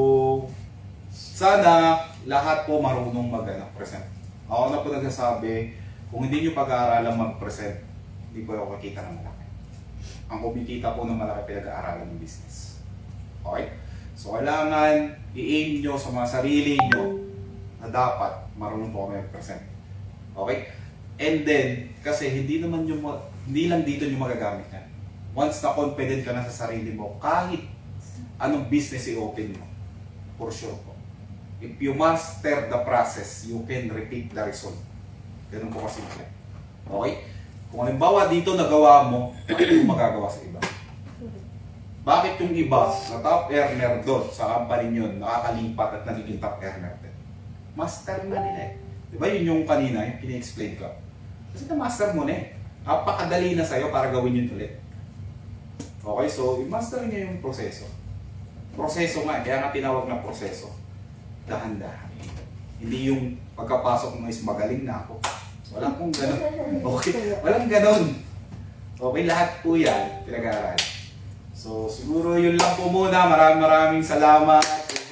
sana lahat po marunong mag-present. Ako na po nagsasabi, kung hindi nyo pag-aaralan mag-present, hindi po ako kakita ng malaki. Ang kumikita po ng malaki pinag-aaralan ng business. Okay? So, kailangan i-aim nyo sa mga sarili nyo na dapat marunong po kami mag-present. Okay? And then, kasi hindi lang dito nyo magagamit yan. Once na confident ka na sa sarili mo, kahit anong business i-open mo, for sure po. If you master the process, you can repeat the result. Ganun po kasimple. Okay? Kung halimbawa dito nagawa mo, bakit mo magagawa sa iba? Bakit yung iba na top earner doon sa company nyo, nakakalipat at nagiging top earner din? Master na nila eh. Diba yun yung kanina, yung pina-explain ko? Kasi na-master mo na eh. Napakadali na sa'yo para gawin yun ulit. Okay, so i-master niya yung proseso. Proseso nga, kaya nga tinawag na proseso. Dahan-dahan. Hindi yung pagkapasok mo is magaling na ako. Walang kong ganon. Okay, walang ganon. Okay, lahat po yan, pinag-aaral. So siguro yun lang po muna. Maraming salamat.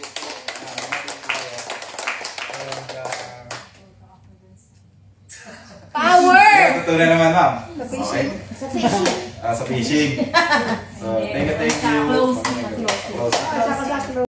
Power! Totoo na naman, ma'am. Sa fishing. Okay. Sa fishing. Sa fishing. So, thank you. Close. Close.